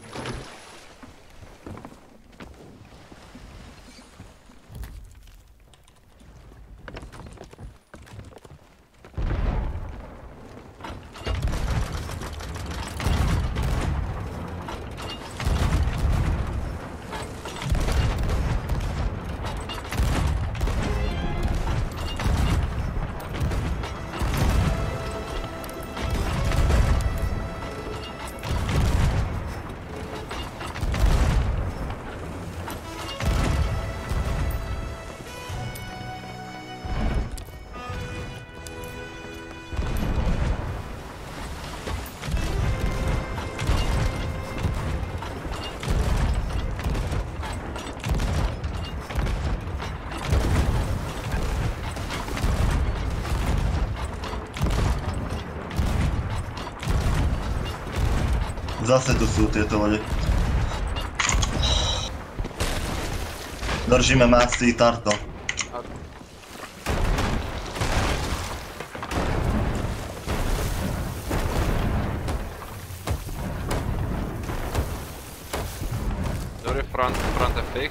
Zase tu sú tieto lode. Držíme masy Tarto. Dobrý, front, front je fix.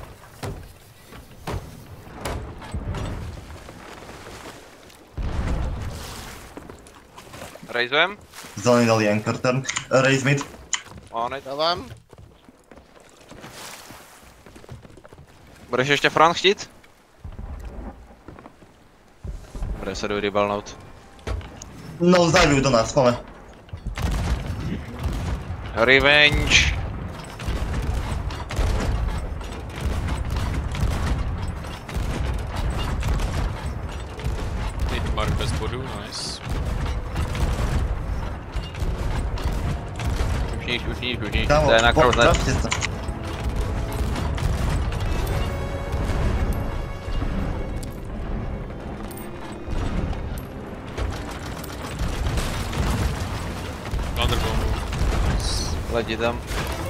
Raizujem. Zelený dali anchor turn. Raise mid. On it. Dávam. Budeš ještě front chtít? Bude se jdu rebalnout. No, zajdujú do nás, pome. Revenge. Hit mark bez bodu, nice. Už níž, už níž, už níž. Kámo, To je na krok hned. potražte sa. Thunderbombu. Nice. Letí tam.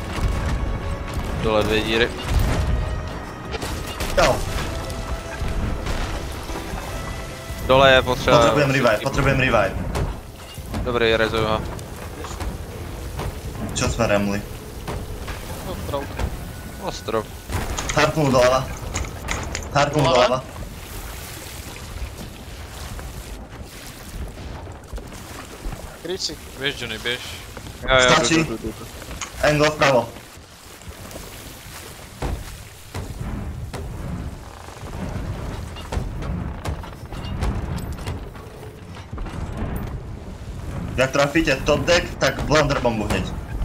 Dole dvě díry. Čau. Dole je potřeba... Potrebujem revive, potrebujem revive. Dobrý, rezuju ho. Čo sme remli? Ostrov. Ostrov. Harpnul doľava. Harpnul Doľava? doľava. Kryč si. Běž, Johnny, běž. Jo, jo, Stačí. jdu, jdu, jdu, jdu. Angle vpravo. Jak trafíte top deck, tak blunder bombu hneď.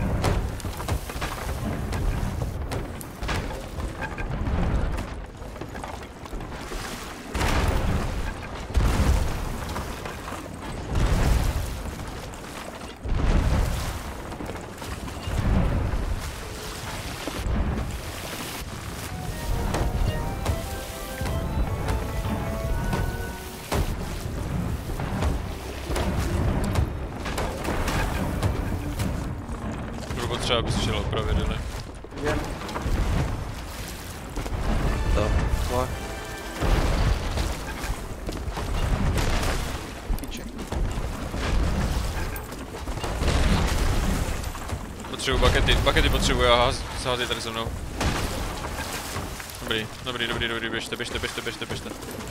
Budu potřeba, abys šel opravit, Johnny. Idem. To. Pojď. Piče. Potřebuji bakety, bakety potřebuji a házet tady se mnou. Dobrý, dobrý, dobrý, dobrý, běžte, běžte, běžte, běžte, běžte.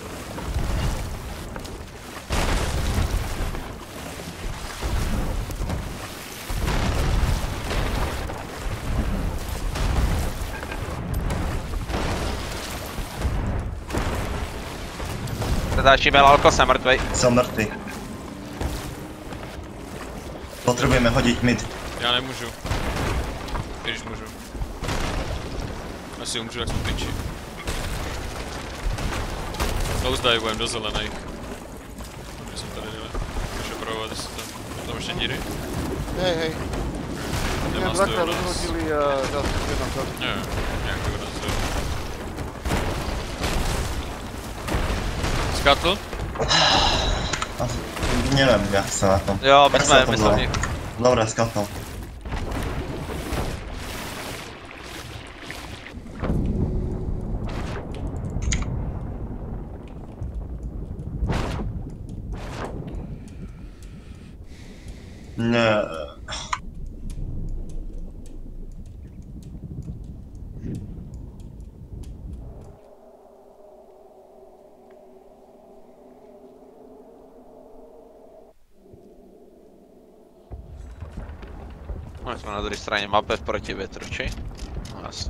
Zatáčíme lalko, jsem mrtvej. Som mŕtvy. Potrebujeme hodiť mid. Já nemůžu. Když můžu. Asi umřu, jak jsem piči. Nosedivem do zelených. Já jsem tady dole. Můžu opravovat, jestli tam... Tam ještě díry? Hej, hej. Mňa Nemá dvakrát zdroj, odhodili a ja som jednom to. Ne, nějak to bude. Skatl? Neviem, jak sa na tom. Jo, my Jak jsme, sa na tom my jsme dalo? v nich. Dobre, skatnul. Nie. No, jsme na druhé straně mapy proti větru, či? No, asi.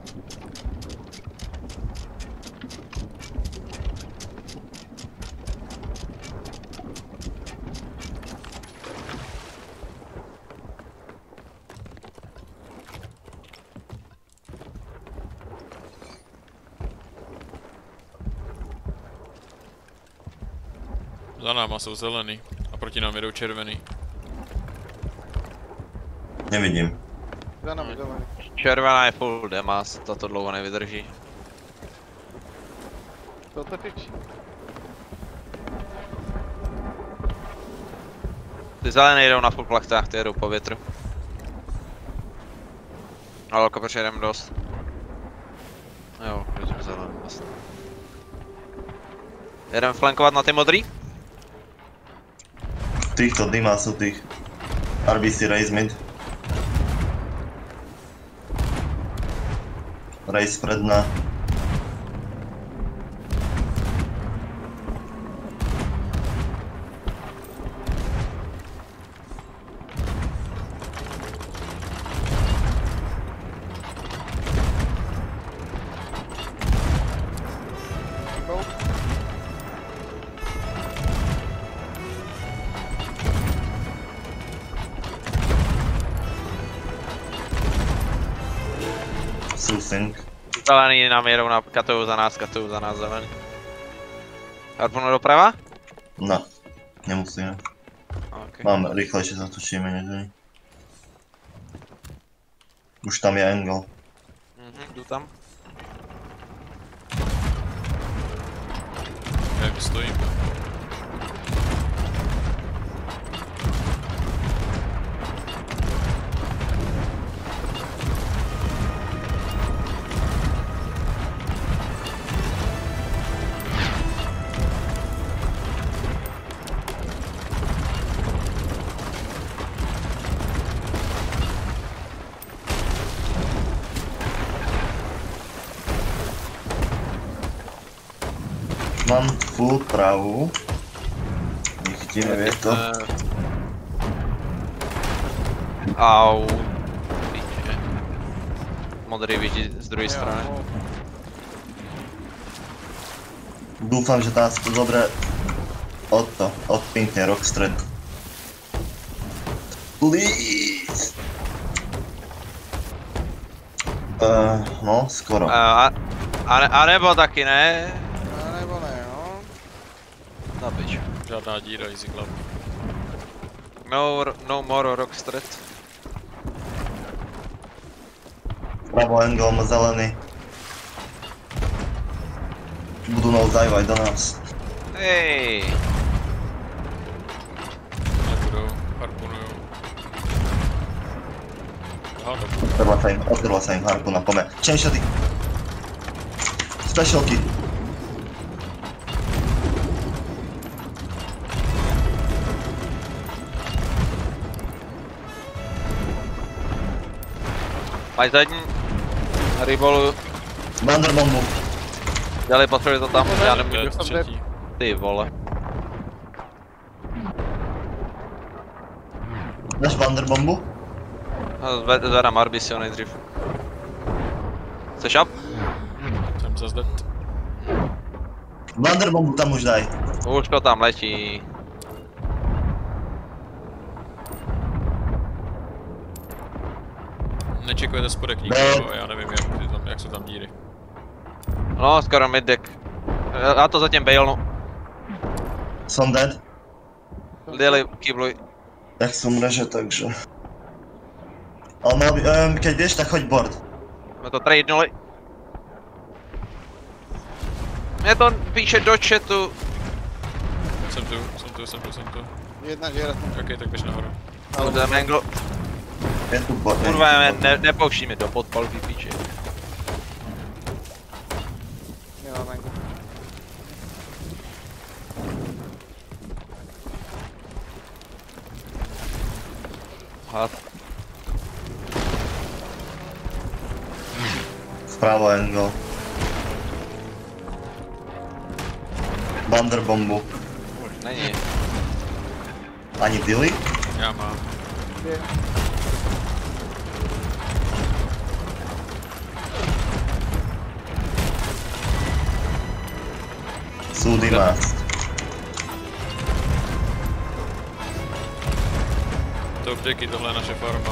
Za náma jsou zelený a proti nám jedou červený. Nevidím. Za nami, dole. Červená je full demas, tato dlouho nevydrží. Toto piči. Ty zelené jdou na full plachtách, ty jedou po větru. Halko, protože jdem dost. Jo, jdem zelený vlastně. Jedem flankovat na ty modrý? Týchto dyma sú tých R B C Race mid. Race predná. Susynk. Zelený nám jedou na katuju za nás, katuju za nás zelený. Harpunu doprava? No, nemusíme. Okay. Máme, rýchlejšie zatočíme než oni. Už tam je angle. Mhm, jdu tam. Já mi stojím. Mám full pravu. Nechytíme vietor. Eh. Au. Píče. Modrý vidí z druhé strany. Dúfam, že nás to dobre od to, odpinkne Rockstreet. Please! Uh, no, skoro. A, a, a nebo taky ne? A nebo ne, no. Na pič. Žádná díra, easy club. No, no more Rockstreet. Pravo angle má zelený. Budú naozajvať do nás. Hej. Nebudou, harpunujou. Aha, dobrý. Otvorila sa im, otvorila sa im harpuna, pome. Chainshotty. Specialky. Mají zadní. Rybolu. Vanderbombu. Dělej, potřebuji to tam, já nemůžu. Dead, třetí. Ty vole. Dáš Vanderbombu? Zve- Zvedám Arbisio nejdřív. Chceš up? Jsem zase dead. Vanderbombu tam už daj. Už to tam letí. Nečekujete spodek Ne. nikoho, já nevím jak, ty tam, jak jsou tam díry. No, skoro mid-deck. Já to zatím bailnu. Som dead. Dělej, kýbluj. Jak som mreže, takže... Ale mal by, um, keď vieš, tak choď board. Jsme to tradenuli. Mě to píše do chatu. Jsem tu, jsem tu, jsem tu, jsem tu. Jedna diera. Ok, tak běž nahoru. Budeme angle. Je tu board. Kurva, je tu board. ne, nepouští mi do podpalky píče. Nemám angle. Had. Vpravo angle. Vanderbombu. Není. Ani Dilly? Já mám. Je. Súdy nás. Top decky, tohle je naše farma.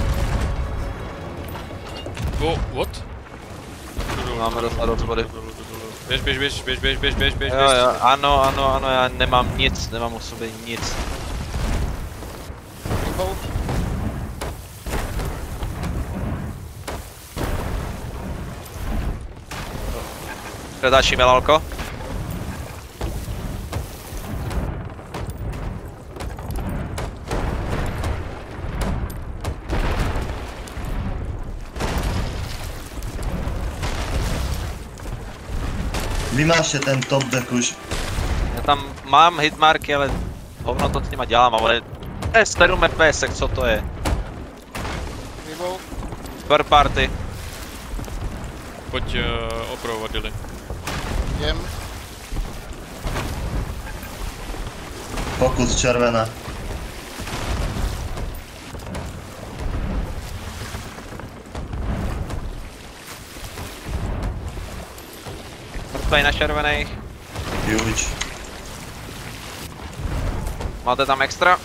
Oh, what? Máme dostat do vody. Běž, běž, běž, běž, běž, běž, běž, běž, Jo, jo, ano, ano, ano, já nemám nic, nemám u sobě nic. Rainbow. Předáší Melalko. Vymášte ten top deck už. Já tam mám hitmarky, ale hovno to s nima dělám, ale to je sedm F P S, co to je? Výbol. Per party. Pojď uh, opravovat Dilly. Jdem. Fokus červená. Mrtvej na červených. Huge. Máte tam extra?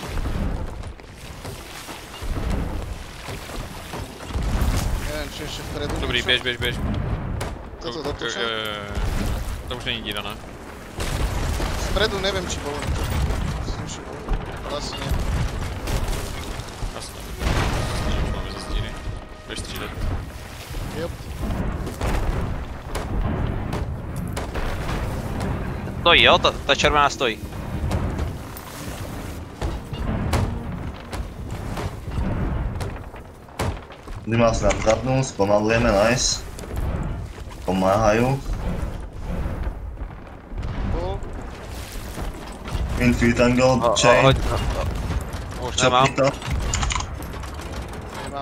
Neviem, či ešte vpredu. Dobrý, běž, běž, běž. Toto Jo, dotočím. jo, jo, jo. To už není díra, ne? Vpredu neviem, či bolo niečo. Myslím, že bolo. Ale asi nie. Jasně. Už máme zase díry. Běž střílet. Yep. Stojí, jo? Ta, ta červená stojí. Dimas nám zadnú, spomalujeme, nice. Pomáhajú. Bol. Infinite angle, O, o, chain. hoď, o, o. Už nemám. Čapni to. Nemám.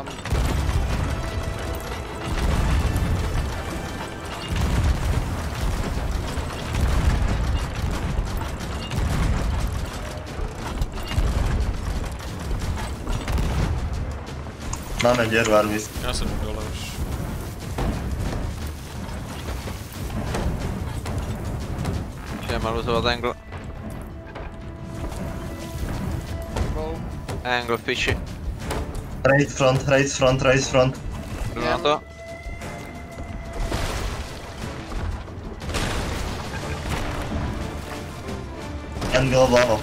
Máme dieru, Arvis. Já jsem dole už. Můžeme luzovat angle. Bol. Angle fishy. Raid front, raid front, raid front. Jdu na to. Angle vľavo.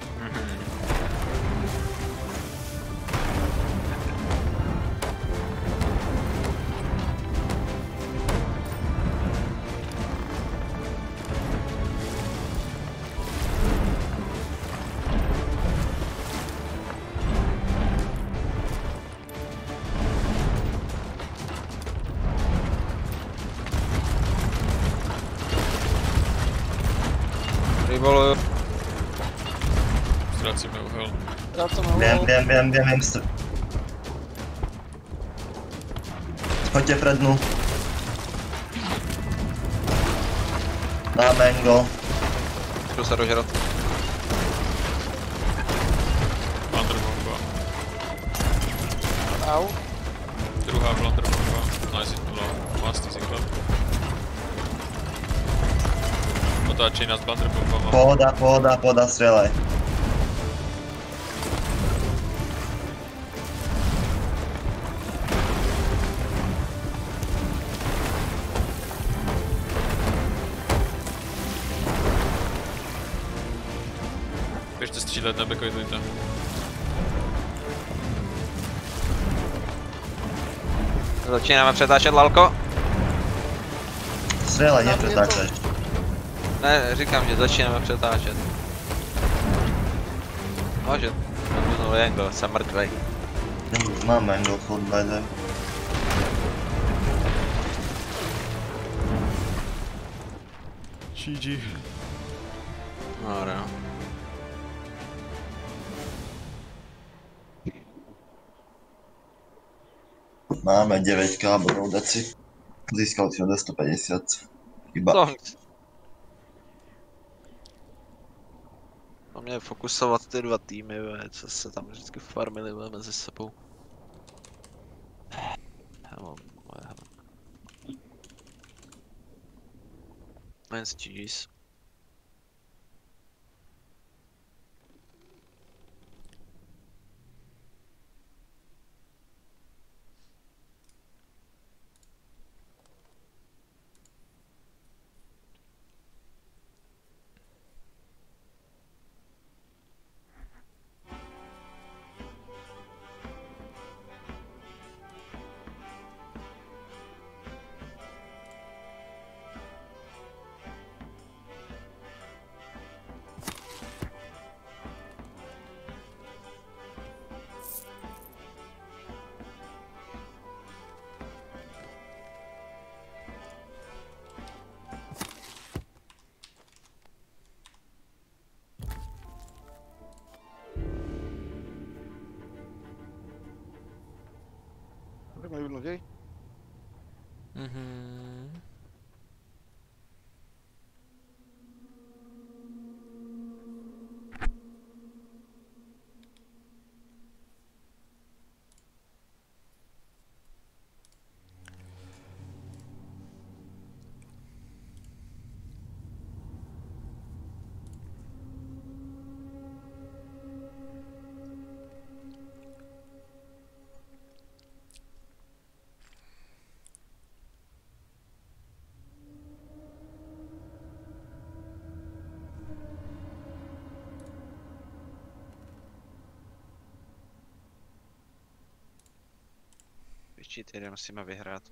Revoluju. Ztrácíme úhel. Trácam na Viem, wall. viem, viem, viem, viem. str- Poďte pred dnu. Máme angle. Jdu se dožrat. Blunderbomba. Au. Druhá blunderbomba. Nice, no, last easy club. Otáčej nás blunderbombama. Pohoda, pohoda, pohoda, strieľaj. Běžte střílet, nebekojtujte. Začínáme přetáčet lalko. Strieľaj, nepretáčaj. Ne, říkám, že začínáme přetáčet. Může. Znovu angle, jsem mrtvej. Máme angle full by the way. G G. Dobré. Máme deväť ká bodov, deci. Získal si ho dvestopäťdesiat. Iba. Songs. Na mě fokusovat ty dva týmy, co se tam vždycky farmili mezi sebou. Men's G Gs. Poďme vyvinúť jej. Mhm. Příští týden musíme vyhrát.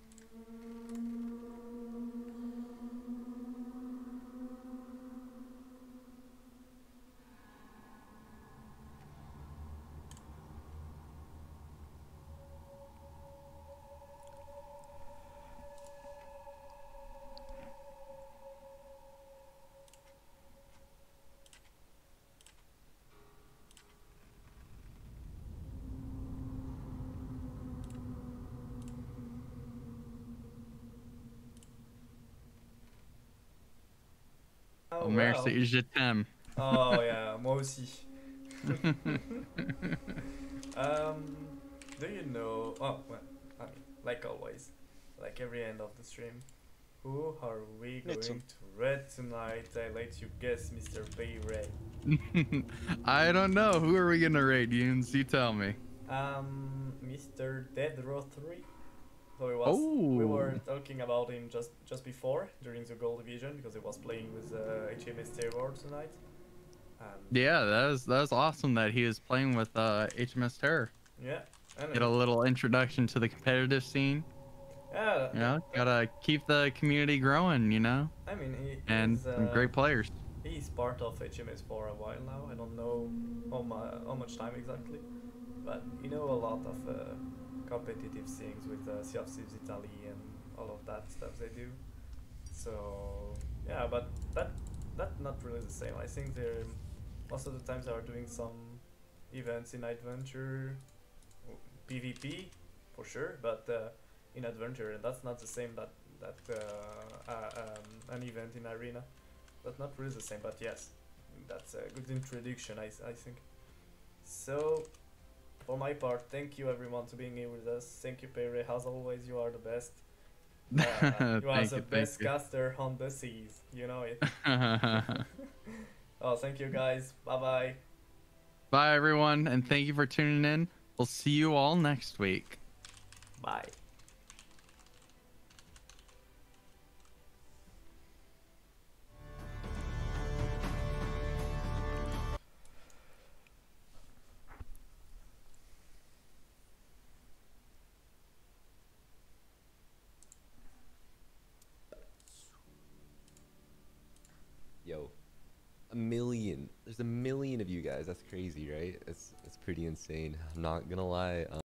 Oh, Merci, wow. je t'aime. Oh yeah, moi aussi. um, do you know? Oh, well, I mean, like always, like every end of the stream, who are we Me going too. to read tonight? I let you guess, Mister B Ray. I don't know. Who are we gonna raid, Yunes? You tell me. Um, Mister Deadro three. So it was. We were Oh. talking about him just just before during the Gold Division because he was playing with uh, H M S Terror tonight. And Yeah, that was that was awesome that he was playing with uh, H M S Terror. yeah, and Get a little introduction to the competitive scene. yeah, You know, gotta keep the community growing. You know, I mean, he and is, uh, some great players. He's part of H M S for a while now. I don't know how, mu- how much time exactly, but you know a lot of uh, competitive things with uh, Sea of Thieves Italy and all of that stuff they do. So yeah, but that that's not really the same. I think they're most of the times they are doing some events in Adventure, PvP for sure, but uh, in Adventure, and that's not the same that that uh, uh, um, an event in Arena. That's not really the same, but yes, that's a good introduction, I, I think. So, for my part, thank you everyone to being here with us. Thank you, Pere. As always, you are the best. Uh, you are Thank the you, thank best you. caster on the seas. You know it. Oh, thank you guys. Bye bye. Bye, everyone, and thank you for tuning in. We'll see you all next week. Bye. Yo, a million. There's a million of you guys. That's crazy, right? It's it's pretty insane. I'm not gonna lie.